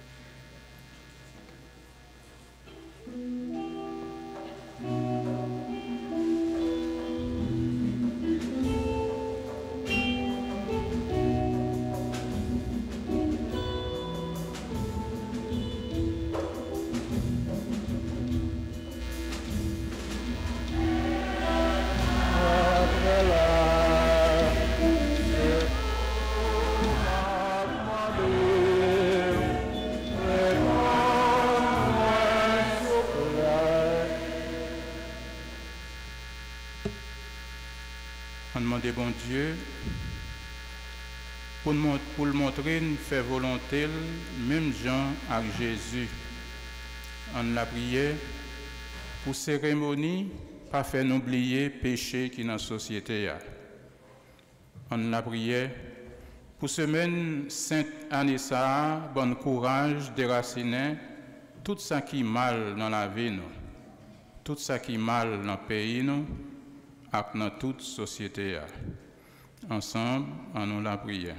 Demandez bon Dieu pour, pour le montrer une fait volonté, même Jean avec Jésus. On la prière pour cérémonie, pas faire oublier péché qui est dans la société. On la prière pour semaine Sainte Anissa, bon courage, déraciner tout ça qui est mal dans la vie, nous, tout ça qui est mal dans le pays, nous, et dans toute société. Ensemble, on nous la prière.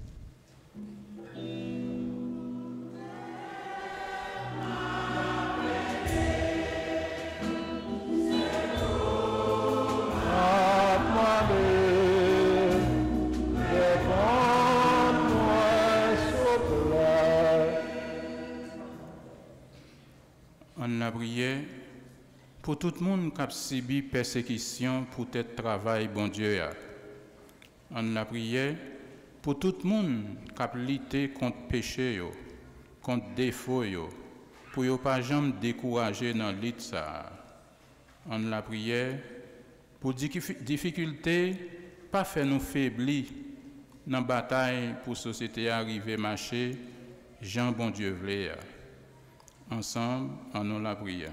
On la prière pour tout le monde qui a subi persécution pour être travail, bon Dieu. On la prière pour tout le monde qui a lutté contre péché, contre défaut, pour ne pas jamais décourager dans la lutte. On la prière pour difficulté, pas faire nous faiblir dans la bataille pour la société arriver marcher, Jean bon Dieu voulait. Ensemble, on nous la prière.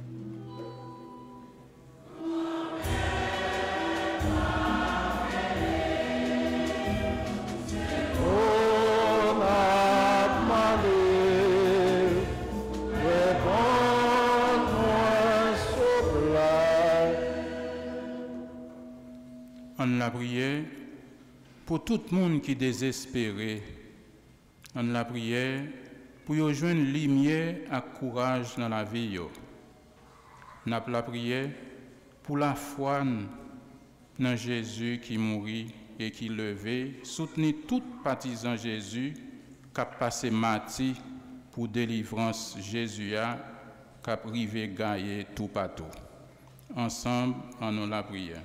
On la prière pour tout le monde qui est désespéré. On la prière pour y joindre lumière et courage dans la vie. On la prière pour la foi dans Jésus qui mourit et qui levé, soutenir tout partisan Jésus qui a passé martyr pour délivrance Jésus qui a privé gagner tout partout. Ensemble, on nous la prière.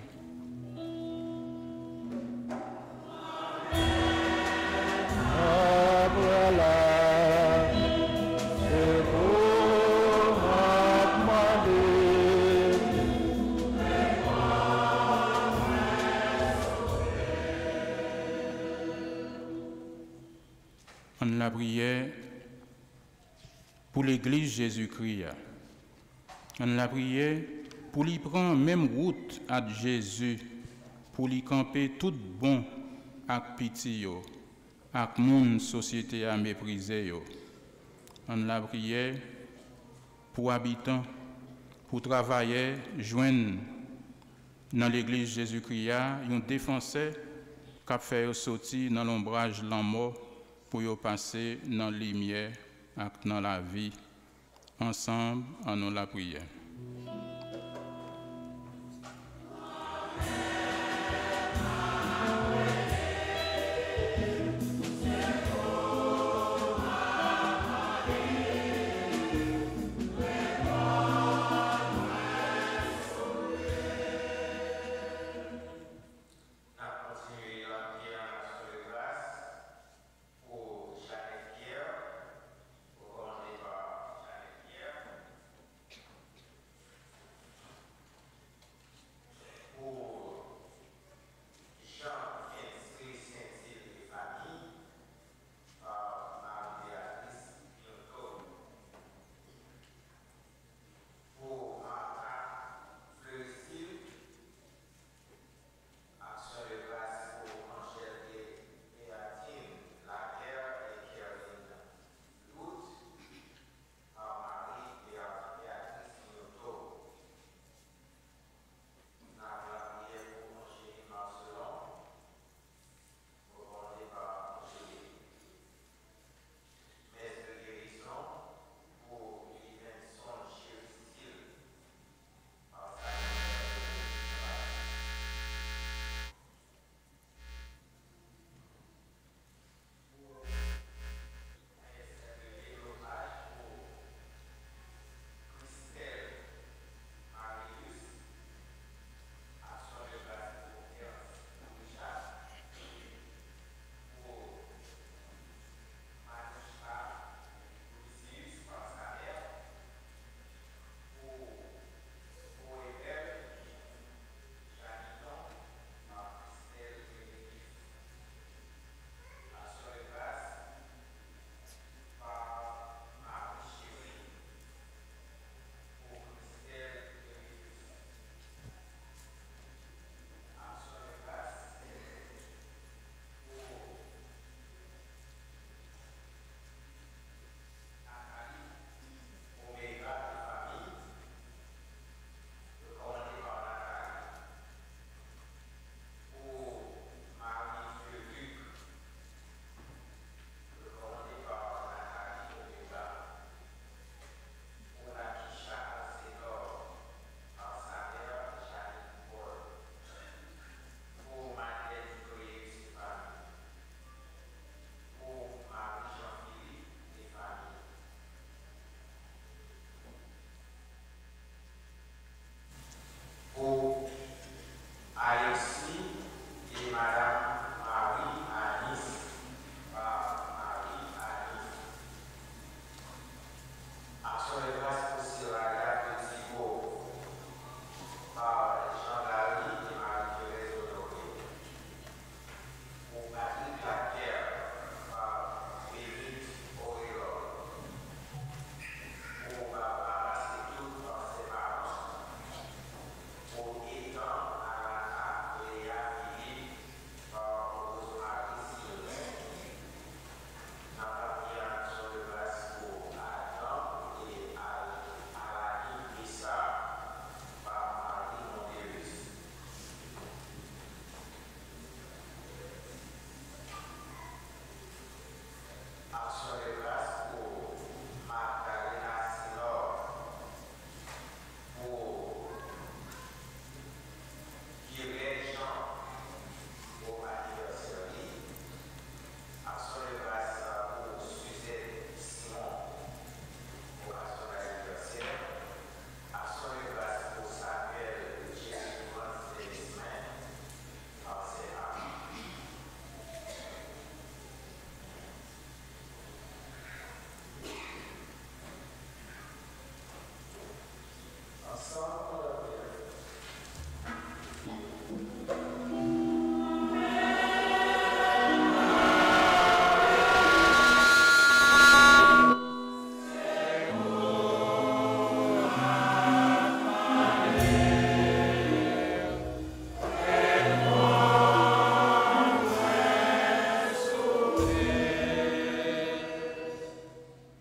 On la prière pour l'Église Jésus-Christ. On l'a prié pour lui prendre même route à Jésus, pour lui camper tout bon avec pitié, avec mon société à mépriser. On l'a prié pour habitants, pour travailler, joindre dans l'Église Jésus-Christ, un défenseur qui a fait sortir dans l'ombrage de la mort pour y passer dans la lumière et dans la vie. Ensemble, on nous la prière. Pour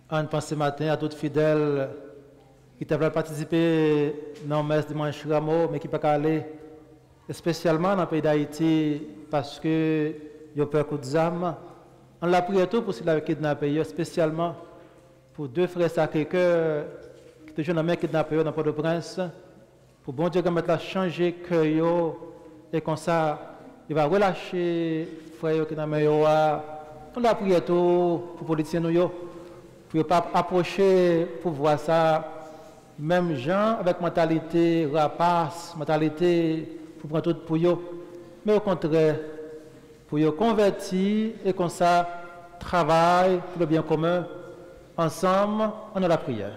On pense ce matin à toutes fidèles qui devraient participer dans le messe dimanche Rameau, mais qui ne peuvent pas aller, spécialement dans le pays d'Haïti, parce que ils ont peur coup de âme. On l'a prié tout pour ceux qui ont kidnappé, spécialement pour deux frères Sacré-Cœur qui sont toujours dans le kidnappé dans Port-au-Prince, pour bon Dieu mettre à changer cœur et comme ça, il va relâcher frères qui sont dans le on l'a prié tout pour les politiciens, pour ne pas approcher pour voir ça. Même gens avec mentalité rapace, mentalité pour prendre tout pour eux, mais au contraire, pour eux convertir et comme ça, travailler pour le bien commun. Ensemble, on a la prière.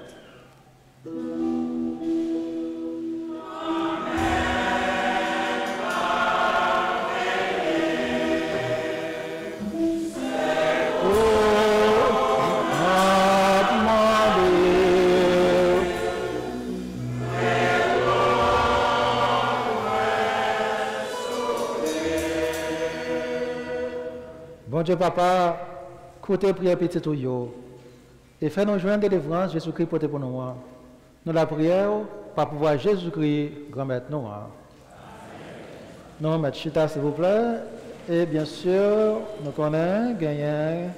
Bon Dieu, Papa, côté prière petit tout yo, et fais nous joindre délivrance, Jésus-Christ porté pour nous. Nous la prière, par pouvoir Jésus-Christ, grand-maître nous. Non, maître Chita, s'il vous plaît. Et bien sûr, nous connaissons, gagnons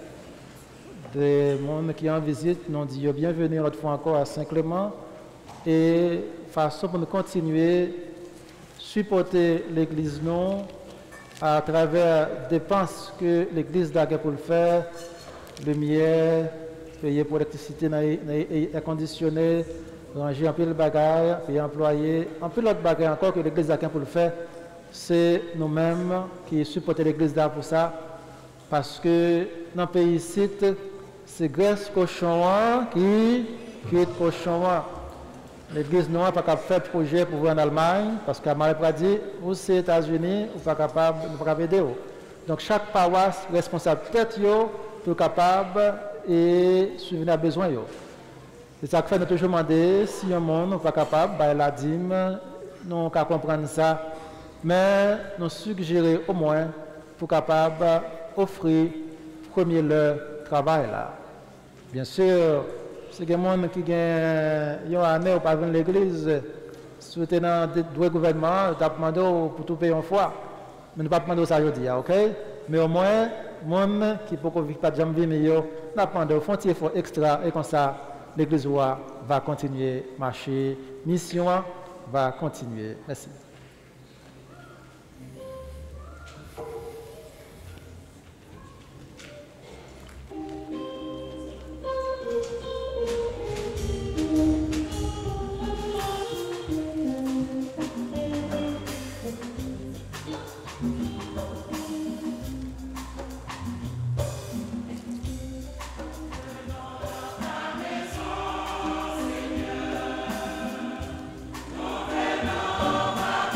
des gens qui en visite, nous disons bienvenue l'autre fois encore à Saint-Clément. Et façon pour nous continuer, supporter l'Église non, à travers des dépenses que l'Église a pour le faire, lumière, payer pour l'électricité, air conditionné, ranger un peu de bagages, payer employés, un peu d'autres bagages encore que l'Église a pour le faire, c'est nous-mêmes qui supportons l'Église pour ça, parce que dans le pays ici, c'est Grèce cochon qui qui est cochon. L'Église n'a pas capable de faire projet pour vous en Allemagne, parce qu'à Marie a dit, vous c'est États-Unis, vous pas capable de aider. Donc chaque paroisse responsable tête pour capable et suivre les besoins. C'est ça que fait nous toujours demander si un monde n'est pas capable, bah, la dîme, nous pouvons comprendre ça, mais nous suggérer au moins pour capable offrir premier leur travail là. Bien sûr. C'est des gens qui ont une année ou pas venir à l'église, soutenant deux gouvernements, ils ont demandé pour tout payer une fois. Mais nous ne pouvons pas demander ça aujourd'hui, ok? Mais au moins, les gens qui ne peuvent pas de jambe, mais ils ont demandé un effort extra et comme ça, l'église va continuer à marcher, la mission va continuer. Merci. Over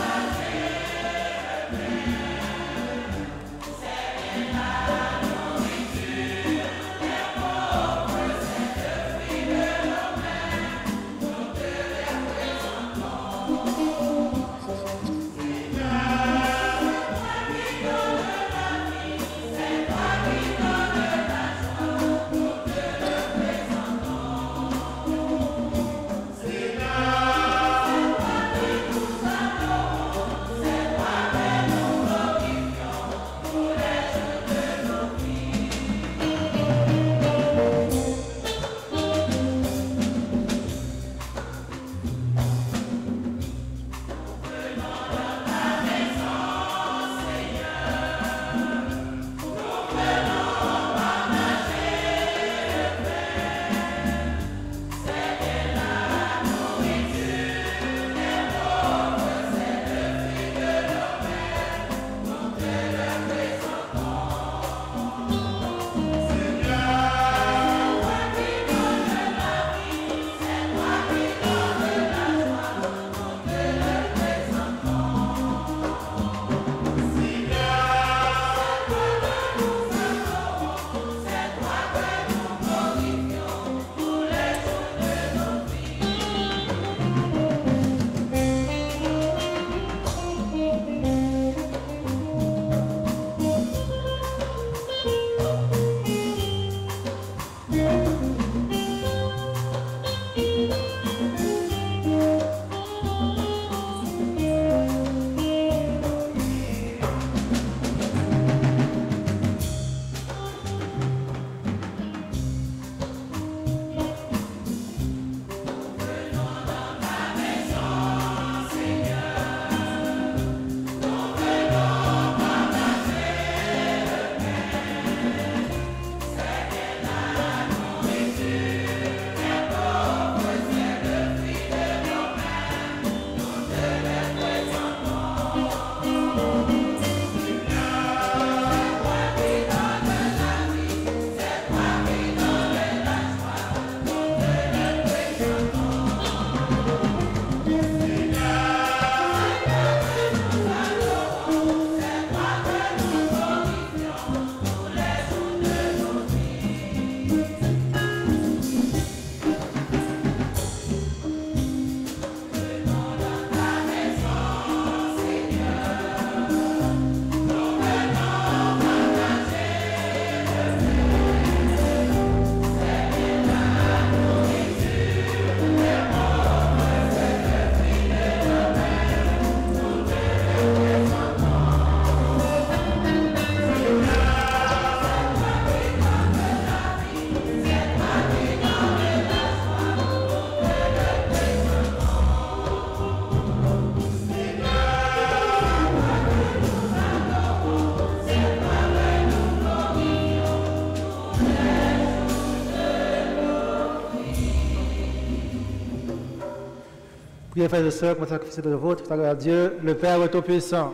Priez, frères et sœurs, pour sacrifier de vôtre, à Dieu, le Père Tout-Puissant.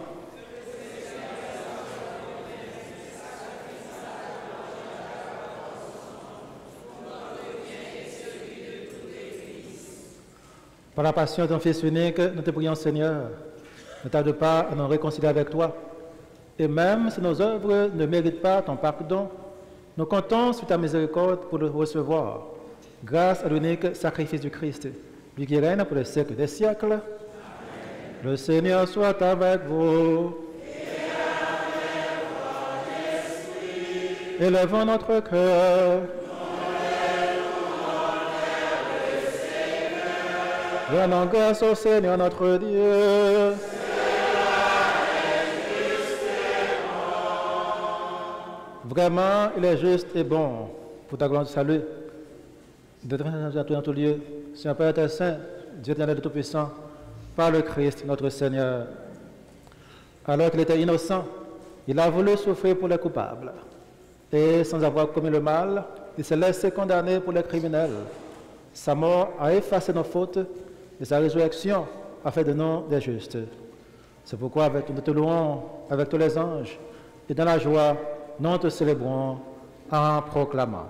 Par la passion de ton Fils unique, nous te prions, Seigneur, ne tarde pas à nous réconcilier avec toi. Et même si nos œuvres ne méritent pas ton pardon, nous comptons sur ta miséricorde pour le recevoir, grâce à l'unique sacrifice du Christ, lui qui règne pour les siècles des siècles. Amen. Le Seigneur soit avec vous. Et avec votre esprit. Élevons notre cœur. Rendons grâce au Seigneur notre Dieu. Vraiment, il est juste et bon pour ta gloire du salut. De tout en tout lieu, Seigneur Père et Saint, Dieu éternel et Tout-Puissant, par le Christ notre Seigneur. Alors qu'il était innocent, il a voulu souffrir pour les coupables. Et sans avoir commis le mal, il s'est laissé condamner pour les criminels. Sa mort a effacé nos fautes et sa résurrection a fait de nous des justes. C'est pourquoi avec, nous te louons avec tous les anges et dans la joie, nous te célébrons en proclamant.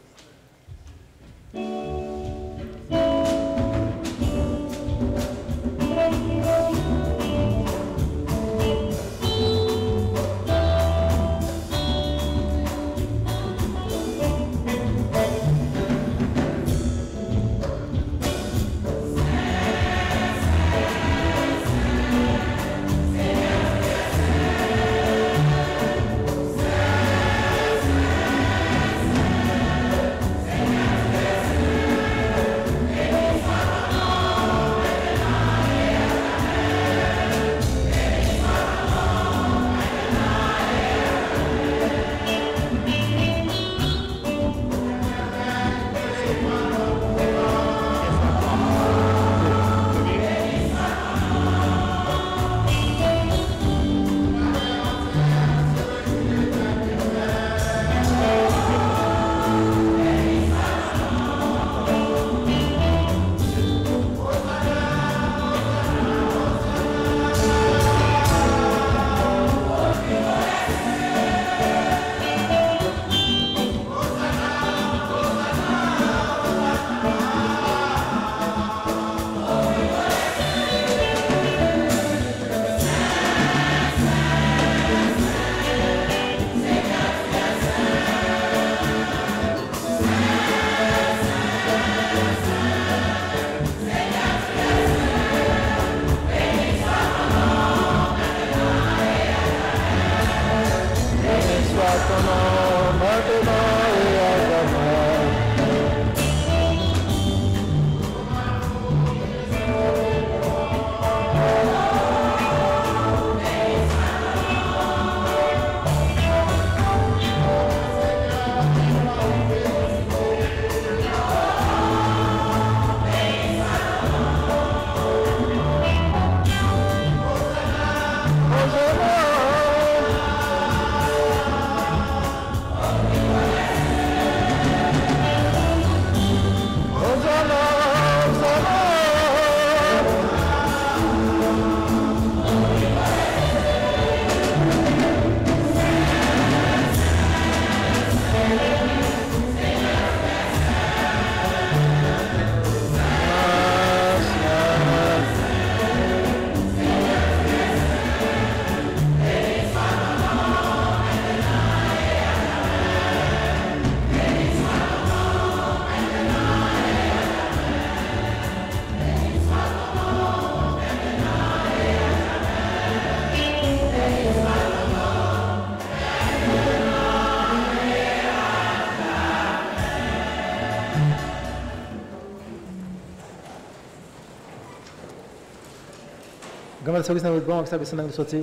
Gamal service dans votre banque, service dans le sortie.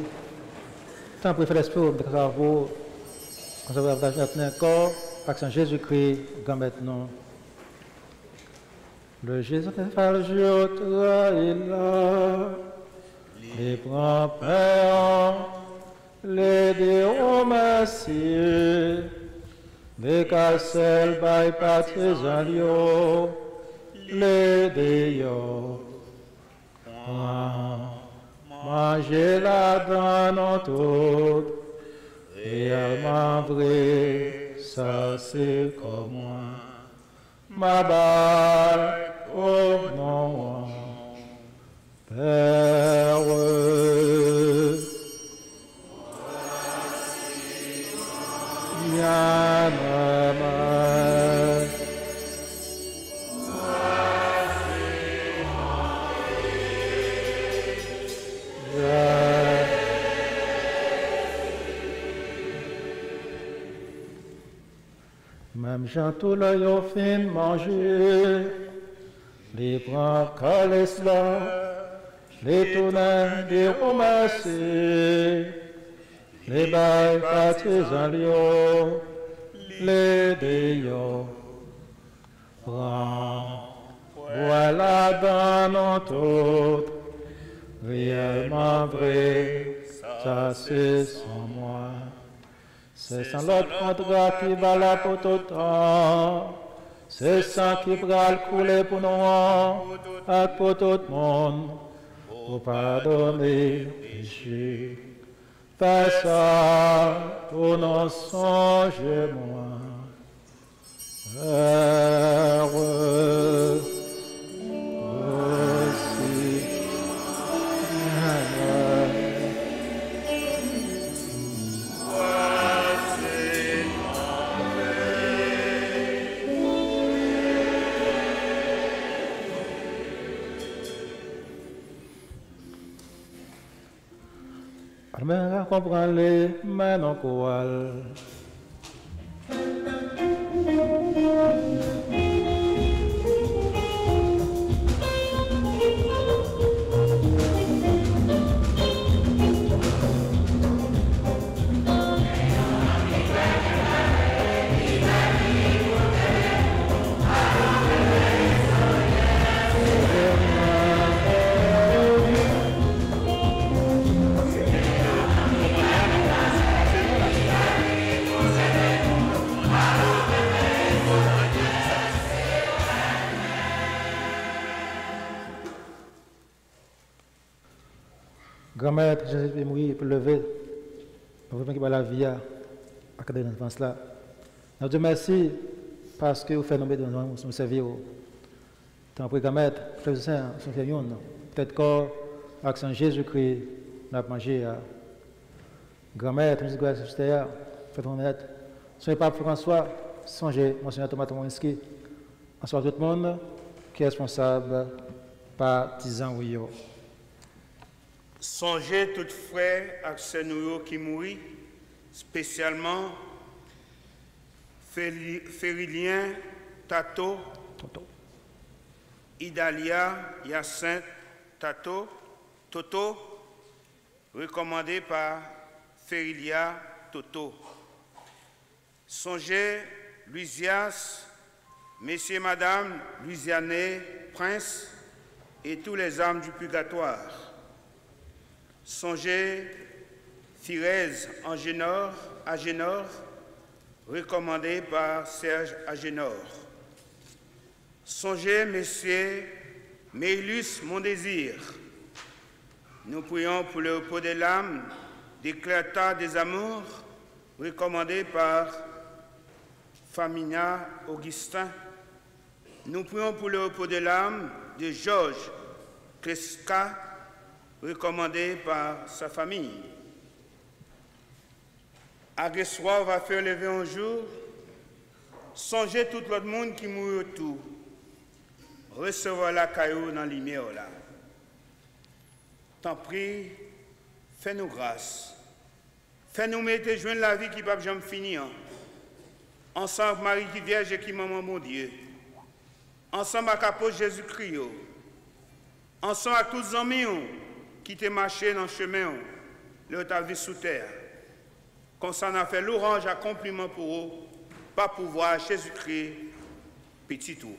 Tant pour faire l'esprit de travaux, on va partager notre corps, action Jésus-Christ, comme maintenant. Le Jésus qui fait le jour, il a les prend père, les déos merci, les cassels by partisans, les déos. manger là dans tout, réellement vrai, ça c'est comme moi. Ma balle, oh non, Père. Même Jean tout l'œil au fin manger, les bras calés là, les tournants des remerciés, les bails partisans lions, les déons. Prends, voilà dans notre tout, réellement vrai, ça c'est sans moi. C'est sans l'autre contrat qui va là pour tout temps. C'est ça qui va le couler pour nous, et pour tout le monde, pour pardonner le péché. Fais ça pour nous songer, moi. Heureux. Mais comprends les mains en coal. Grand-mère, Jésus peut mourir, peut lever. Nous voulons qu'il va la vie à cadrer dans l'enfance là. Nous te merci parce que vous faites nous nous servir. Tant pis, grand-mère, frères et sœurs, peut-être que l'accent Jésus-Christ n'a pas mangé. Grand-mère, nous grâce à Seigneur, faites honnête. Soyez pas François, songez, Monseigneur Thomas Tominski. Bonsoir tout le monde qui est responsable, partisan ou yo. Songez tout frère à ces nous qui mourent, spécialement Férilien Tato, Toto. Idalia Hyacinthe Tato, Toto, recommandé par Férilia Toto. Songez Luisias, Messieurs, Madame, Louisianais, Prince et tous les âmes du purgatoire. Songez Thérèse Agénor, Agénor, recommandé par Serge Agénor. Songez Messieurs Méilus Mondésir. Nous prions pour le repos de l'âme d'Éclatat des Amours, recommandé par Famina Augustin. Nous prions pour le repos de l'âme de Georges Kleska, recommandé par sa famille. Agresseur va faire lever un jour, songez tout l'autre monde qui mourut autour, recevoir la caillou dans la lumière là. T'en prie, fais-nous grâce. Fais-nous mettre joindre la vie qui ne peut jamais finir. Ensemble, Marie qui Vierge et qui Maman mon Dieu. Ensemble, avec l'apôtre Jésus-Christ. Ensemble, avec tous les amis qui t'ont marché dans le chemin, leur ta vie sous terre. Comme ça, on a fait l'orange accomplissement pour eux, pas pouvoir Jésus-Christ, petit tout.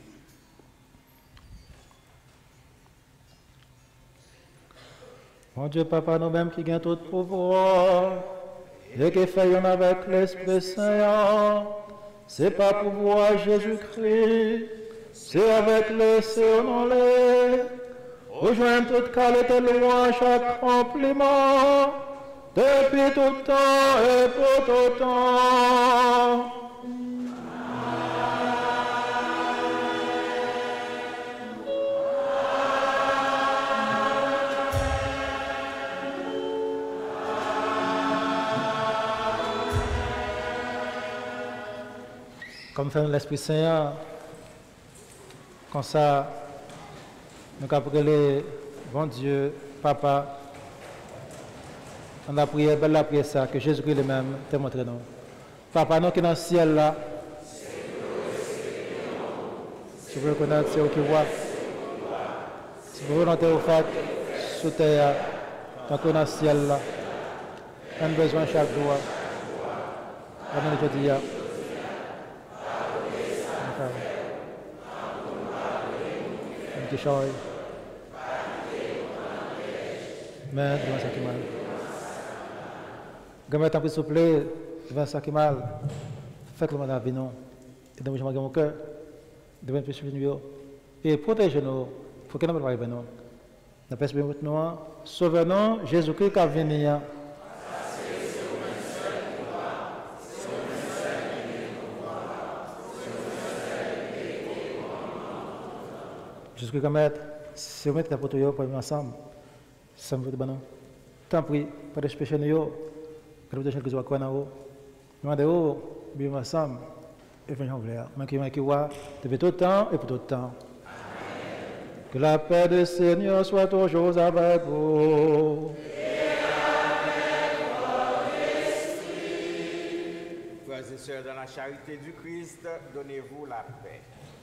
Mon Dieu, Papa, nous-mêmes qui gagnons tout pouvoir, et qui faisons avec l'Esprit Saint, c'est pas pouvoir Jésus-Christ, c'est avec le Saint-Nom. rejoindre toute qualité, louange, chaque compliment, depuis tout temps et pour tout temps. Comme fait l'Esprit Saint, comme ça, nous avons prié, bon Dieu, Papa, on a prié, belle la prière ça, que Jésus-Christ lui-même te montre nous. Papa, nous qui sommes dans le ciel là, si vous reconnaissez, c'est vous qui voit. Si vous volonté au fait, sous terre, tant que dans le ciel là, on a besoin chaque jour. On a dit, qui change. Mais devant ça qui mal. Gamin tant s'il vous plaît, devant ça qui mal. Faites-le dans la vie non. Et donc je m'engage mon cœur. Devant plus nous et protégez-nous. Faut que nous ne pas nous. La paix soit nous. Sauvez-nous Jésus-Christ qui a venu. Jésus-Christ comme maître, si vous mettez la photo pour ensemble, ça me fait de bon. Tant pis, pas de péché nous, que vous devez que quoi nous. Demandez-vous, bien ensemble, et venez en vrai. Mais qui m'a qui voit, depuis tout le temps et pour tout le temps. Que la paix du Seigneur soit toujours avec vous. Frères et sœurs, dans la charité du Christ, donnez-vous la paix.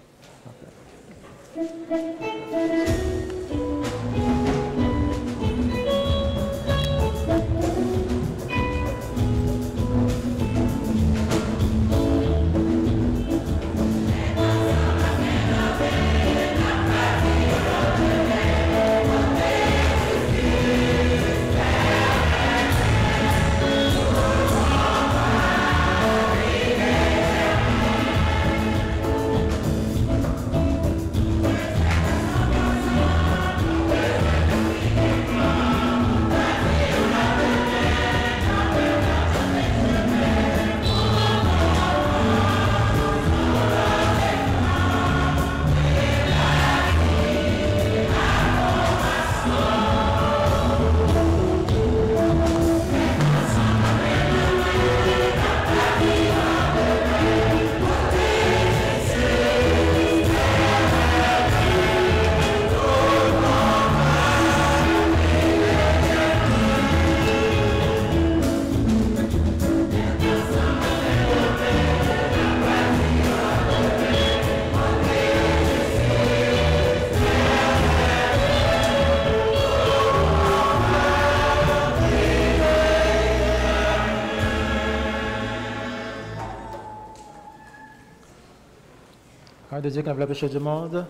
Un de Dieu qui enlève le péché du monde.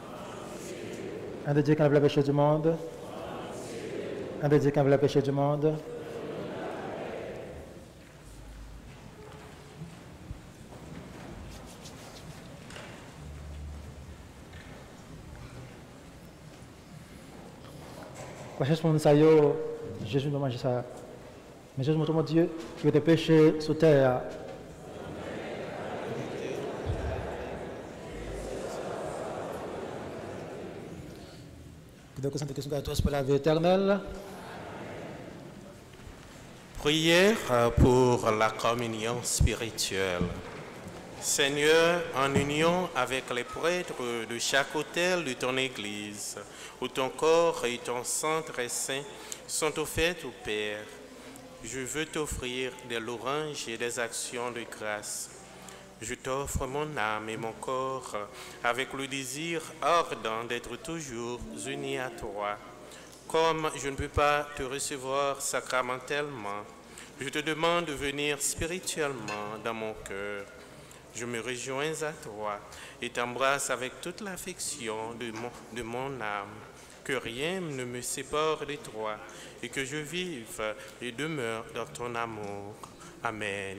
Un de Dieu qui enlève le péché du monde. Un de Dieu qui enlève le péché du monde. Quoi chose pour nous ça yo, Jésus nous mange ça. Mais Jésus montre mon Dieu qui a des péchés sur terre. Donc, c'est pour la vie éternelle. Prière pour la communion spirituelle. Seigneur, en union avec les prêtres de chaque autel de ton Église, où ton corps et ton sang très saint sont offerts au Père, je veux t'offrir des louanges et des actions de grâce. Je t'offre mon âme et mon corps avec le désir ardent d'être toujours unis à toi. Comme je ne peux pas te recevoir sacramentellement, je te demande de venir spirituellement dans mon cœur. Je me rejoins à toi et t'embrasse avec toute l'affection de mon, de mon âme. Que rien ne me sépare de toi et que je vive et demeure dans ton amour. Amen.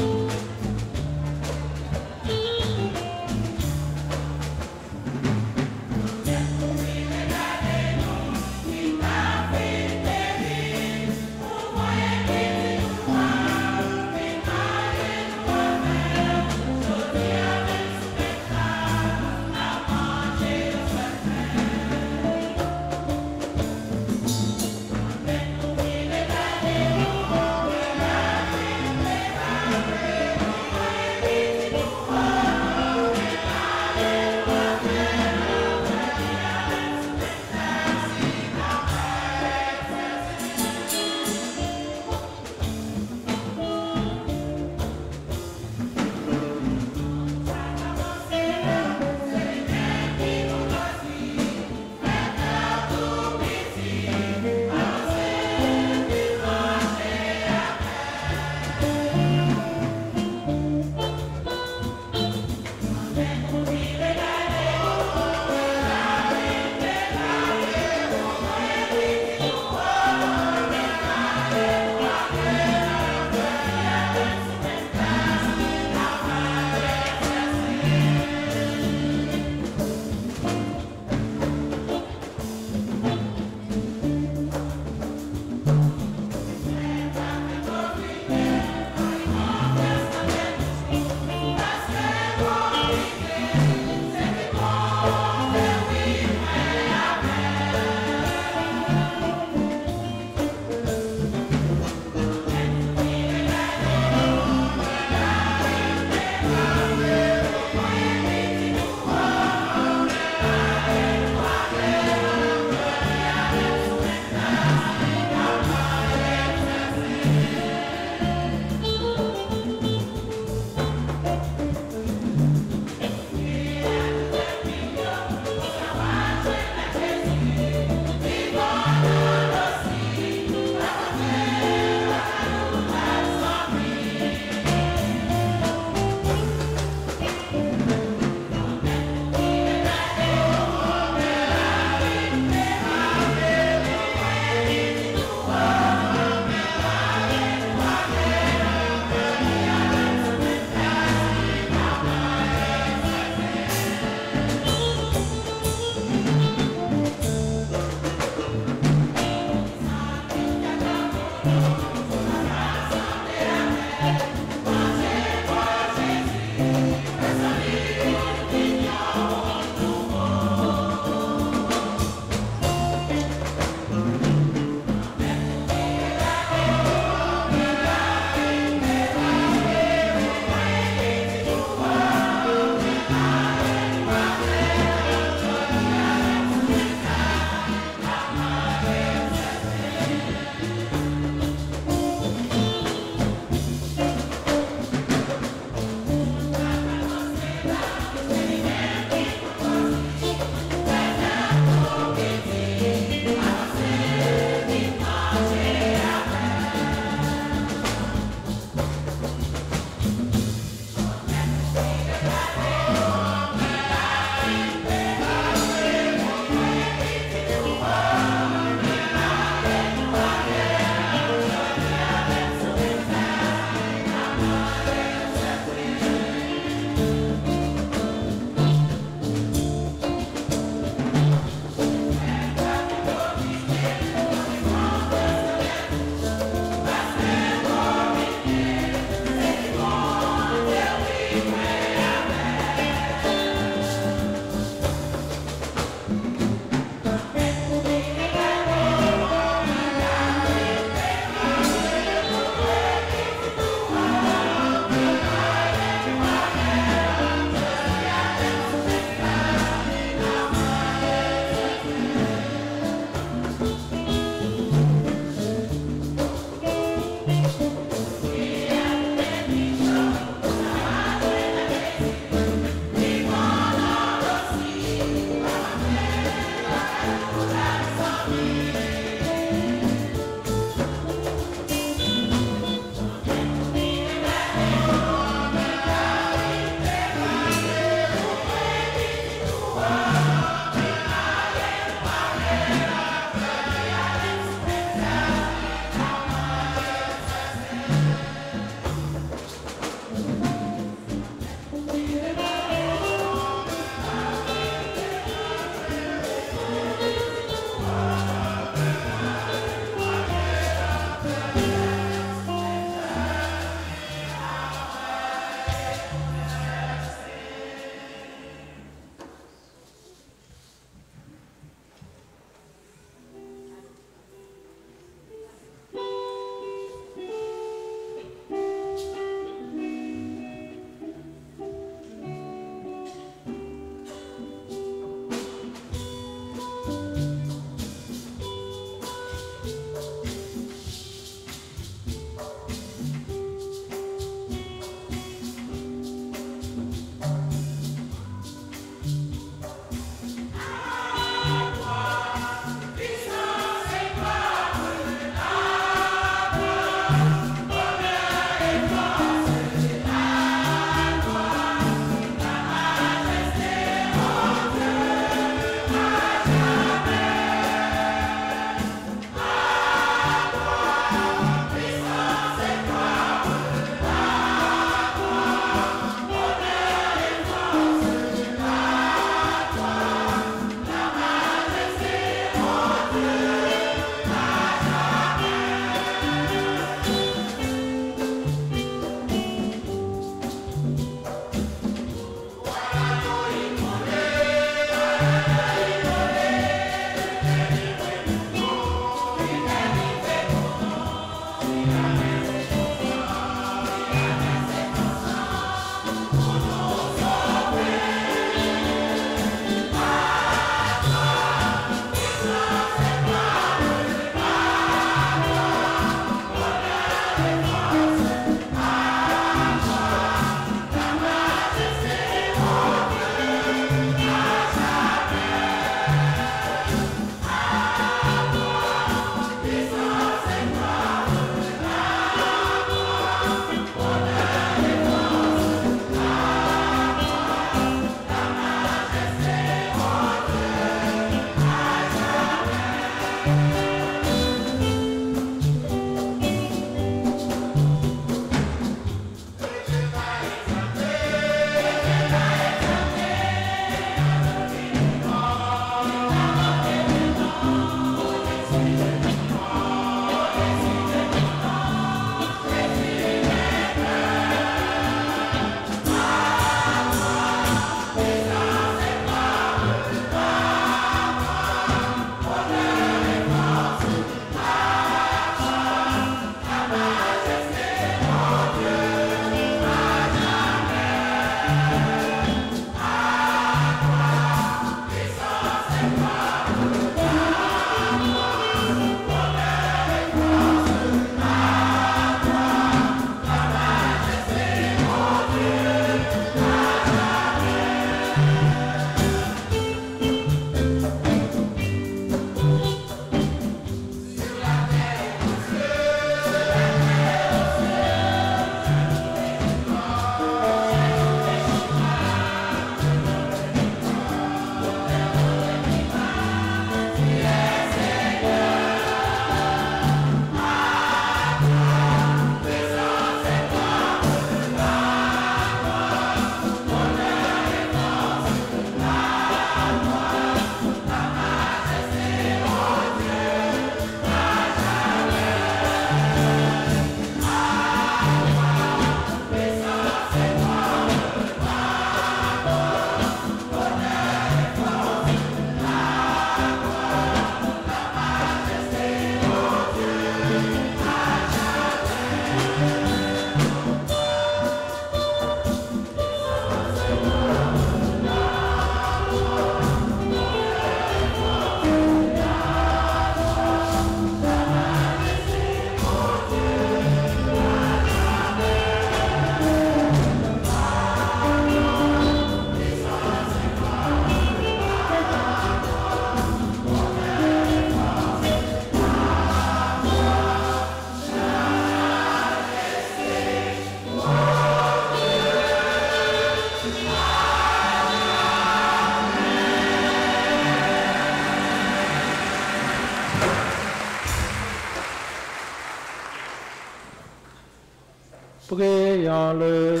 Prions le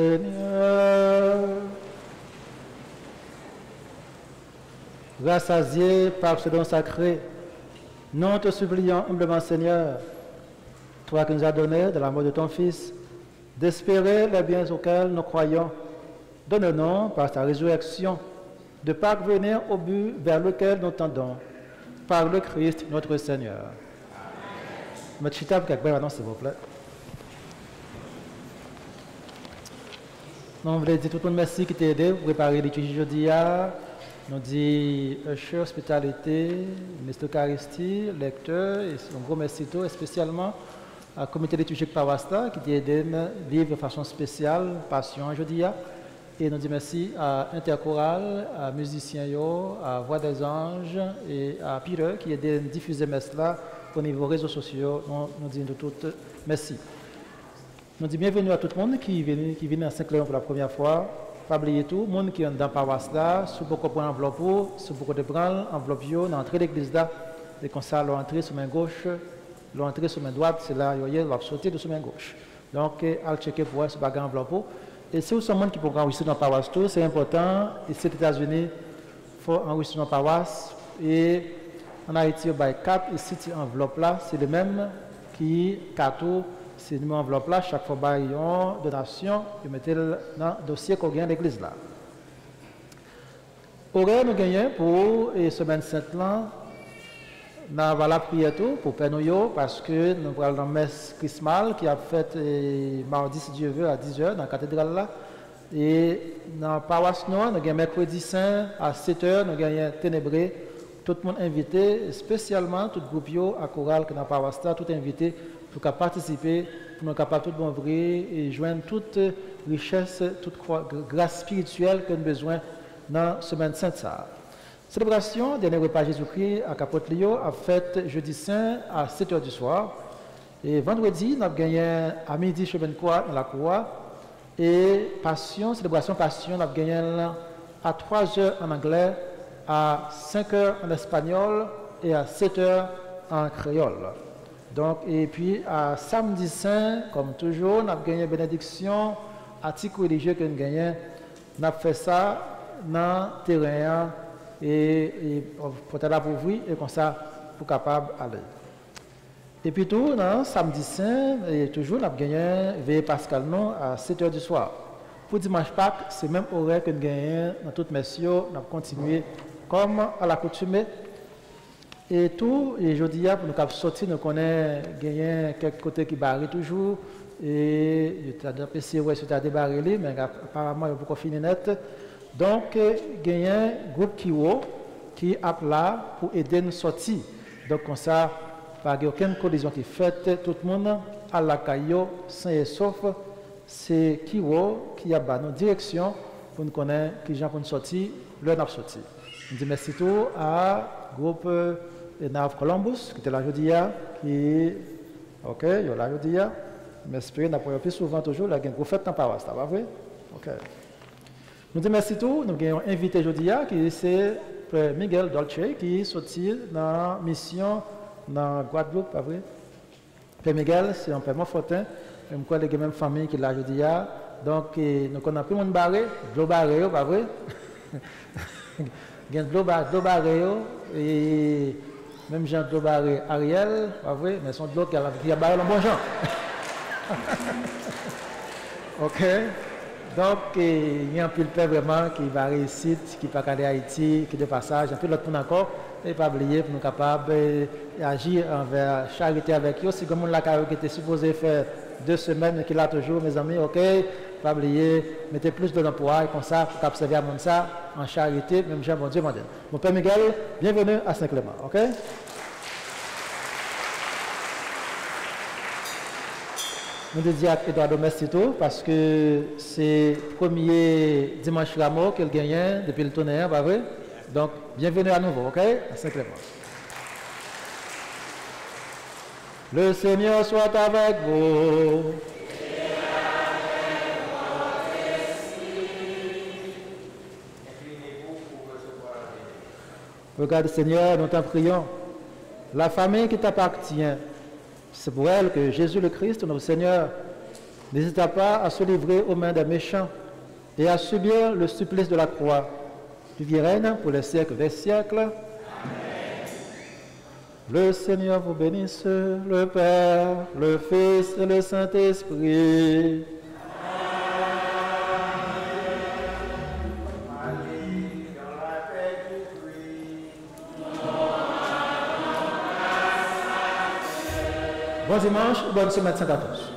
Seigneur. Rassasié par ce don sacré, nous te supplions humblement, Seigneur, toi qui nous as donné de la mort de ton Fils d'espérer les biens auxquels nous croyons. Donne-nous, par ta résurrection, de parvenir au but vers lequel nous tendons, par le Christ notre Seigneur. Mettre chita pour quelqu'un maintenant, s'il vous plaît. Nous voulons dire tout le monde merci qui t'a aidé pour préparer l'étude aujourd'hui. Nous disons Usher, hospitalité, ministre d'Eucharistie, lecteur, et un gros merci tout, et spécialement au comité d'études Pawasta qui t'a aidé à vivre de façon spéciale, passion aujourd'hui. Et nous disons merci à Interchoral, à musiciens, à Voix des Anges et à Peter qui a aidé à diffuser messe là au niveau réseaux sociaux. Nous, nous disons tout merci. Nous disons bienvenue à tout le monde qui vient, qui vient à Saint-Clément pour la première fois. Pas oublier tout, le monde qui est dans la paroisse là, si vous pouvez enveloppe, si vous pouvez prendre enveloppe, dans l'entrée de l'église là, et comme ça, l'entrée sur main gauche, l'entrée sur main droite, c'est là, il va sauter de sur main gauche. Donc, allez checker pour voir si vous avez enveloppe. Et si vous êtes monde qui peut enregistrer dans la paroisse, c'est important. Ici, aux États-Unis, il faut enregistrer dans la paroisse. Et en Haïti, il y a quatre, ici, enveloppe là, c'est le même qui quatre. C'est une enveloppe là, chaque fois qu'il y a une donation, vous mettez dans le dossier qu'on gagne à l'église là. Horaire, nous gagnons pour la semaine sainte là, nous avons la prière tout pour Père Noyo parce que nous avons la messe chrismale qui a fait mardi, si Dieu veut, à dix heures dans la cathédrale là. Et dans la paroisse noire, nous avons mercredi saint à sept heures, nous avons ténébré. Tout le monde invité, spécialement tout le groupe à chorale qui est dans la paroisse là, tout invité. Pour participer, pour nous capables tout bon vrai et joindre toute richesse, toute grâce spirituelle que nous avons besoin dans la semaine sainte. Célébration, dernier repas Jésus-Christ à Capote-Lio a fait jeudi saint à sept heures du soir. Et vendredi, nous avons gagné à midi chemin de croix dans la croix. Et passion, célébration passion, nous avons gagné à trois heures en anglais, à cinq heures en espagnol et à sept heures en créole. Donc, et puis, à samedi saint, comme toujours, nous avons gagné une bénédiction, article religieux que nous avons gagné. Nous avons fait ça dans le terrain et, et pour être là pour vous et comme ça, pour capable d'aller. Et puis, tout, non, samedi saint, et toujours, nous avons gagné veille Pascal non, à sept heures du soir. Pour dimanche Pâques, c'est le même horaire que nous avons gagné dans toutes mes messieurs. Nous avons continué comme à l'accoutumée. Et tout, et je dis, pour nous sortir, nous connaissons gagné quelques côtés qui barrent toujours. Et je t'ai essayé, ouais, c'était débarré, mais apparemment, il y a beaucoup fini net. Donc, gagné un groupe Kiwo qui est là pour aider nous sortir. Donc, comme ça, pas aucune collision qui est faite, tout le monde à la caillou, sain et sauf. C'est Kiwo qui a nos direction pour nous connaître qui gens pour nous sortir, leur n'a sorti. Je dis merci tout à groupe et Nav Columbus, qui était là jeudi, qui ok, il est là jeudi, mais j'espère qu'on a plus souvent toujours, là, il y a un gros fête dans la paroisse, ça va vrai? Ok. Nous disons merci tout, nous avons invité jeudi, qui c'est Miguel Dolce, qui est sorti dans la mission dans Guadeloupe, pas vrai? Père Miguel, c'est un père Montfortin, je crois qu'il y a la même famille qui est là jeudi, donc nous connaissons plus de monde barré, de l'eau barré, pas vrai? Il y a de l'eau barré, et même Jean de Barré, Ariel, pas vrai, mais son de l'autre qui a barré le bon Jean. Ok. Donc, il y a un peu de père vraiment qui va réussir, qui va aller à Haïti, qui est de passage, un peu l'autre monde encore, et pas oublier pour nous capables d'agir envers charité avec eux. Si comme on l'a qui était supposé faire deux semaines, qu'il a toujours, mes amis, ok, pas oublier, mettez plus de l'emploi, et comme ça, pour observer à mon ça, en charité, même Jean, bon Dieu, mon Dieu. Mon père Miguel, bienvenue à Saint-Clément, ok? Nous disons à Eduardo merci tout parce que c'est le premier dimanche Rameau qu'il gagne depuis le tonnerre, pas vrai? Donc, bienvenue à nouveau, ok? À Saint-Clément. Le Seigneur soit avec vous. Regarde, Seigneur, nous t'en prions. La famille qui t'appartient, c'est pour elle que Jésus le Christ, notre Seigneur, n'hésita pas à se livrer aux mains des méchants et à subir le supplice de la croix. Tu vis règne pour les siècles des siècles. Amen. Le Seigneur vous bénisse, le Père, le Fils et le Saint-Esprit. Bon dimanche, bonne semaine cent quatorze.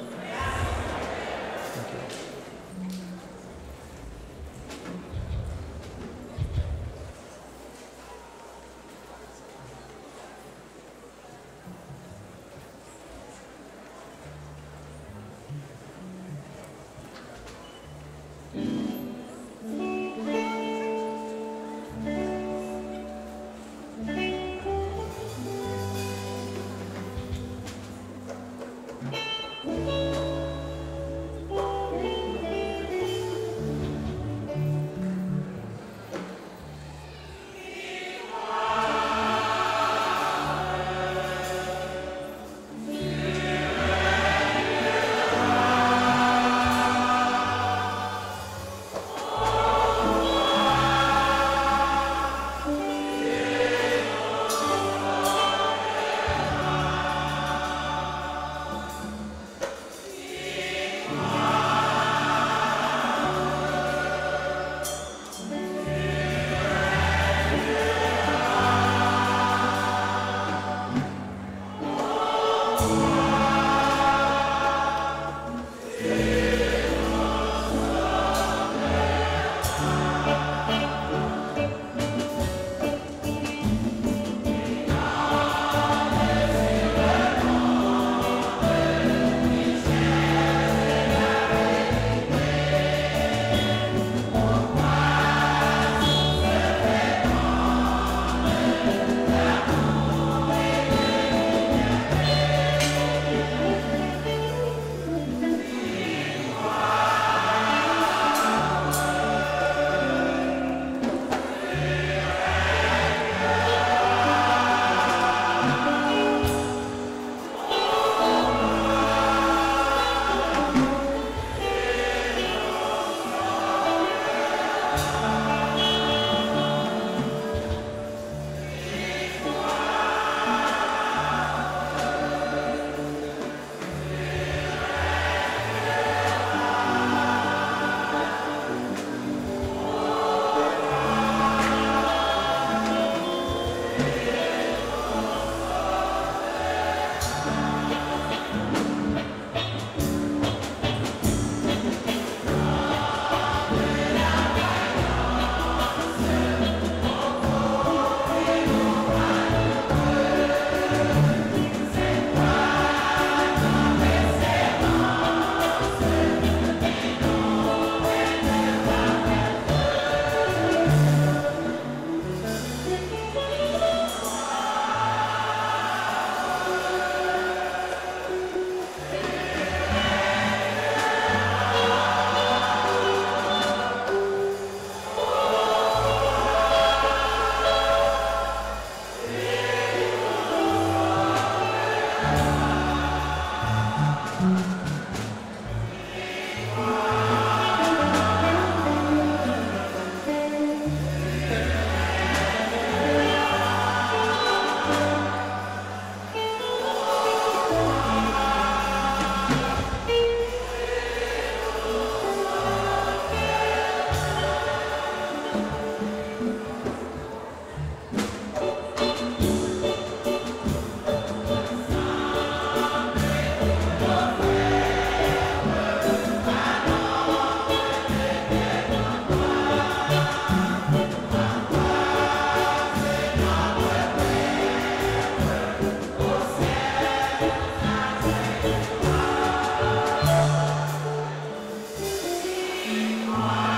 Amen.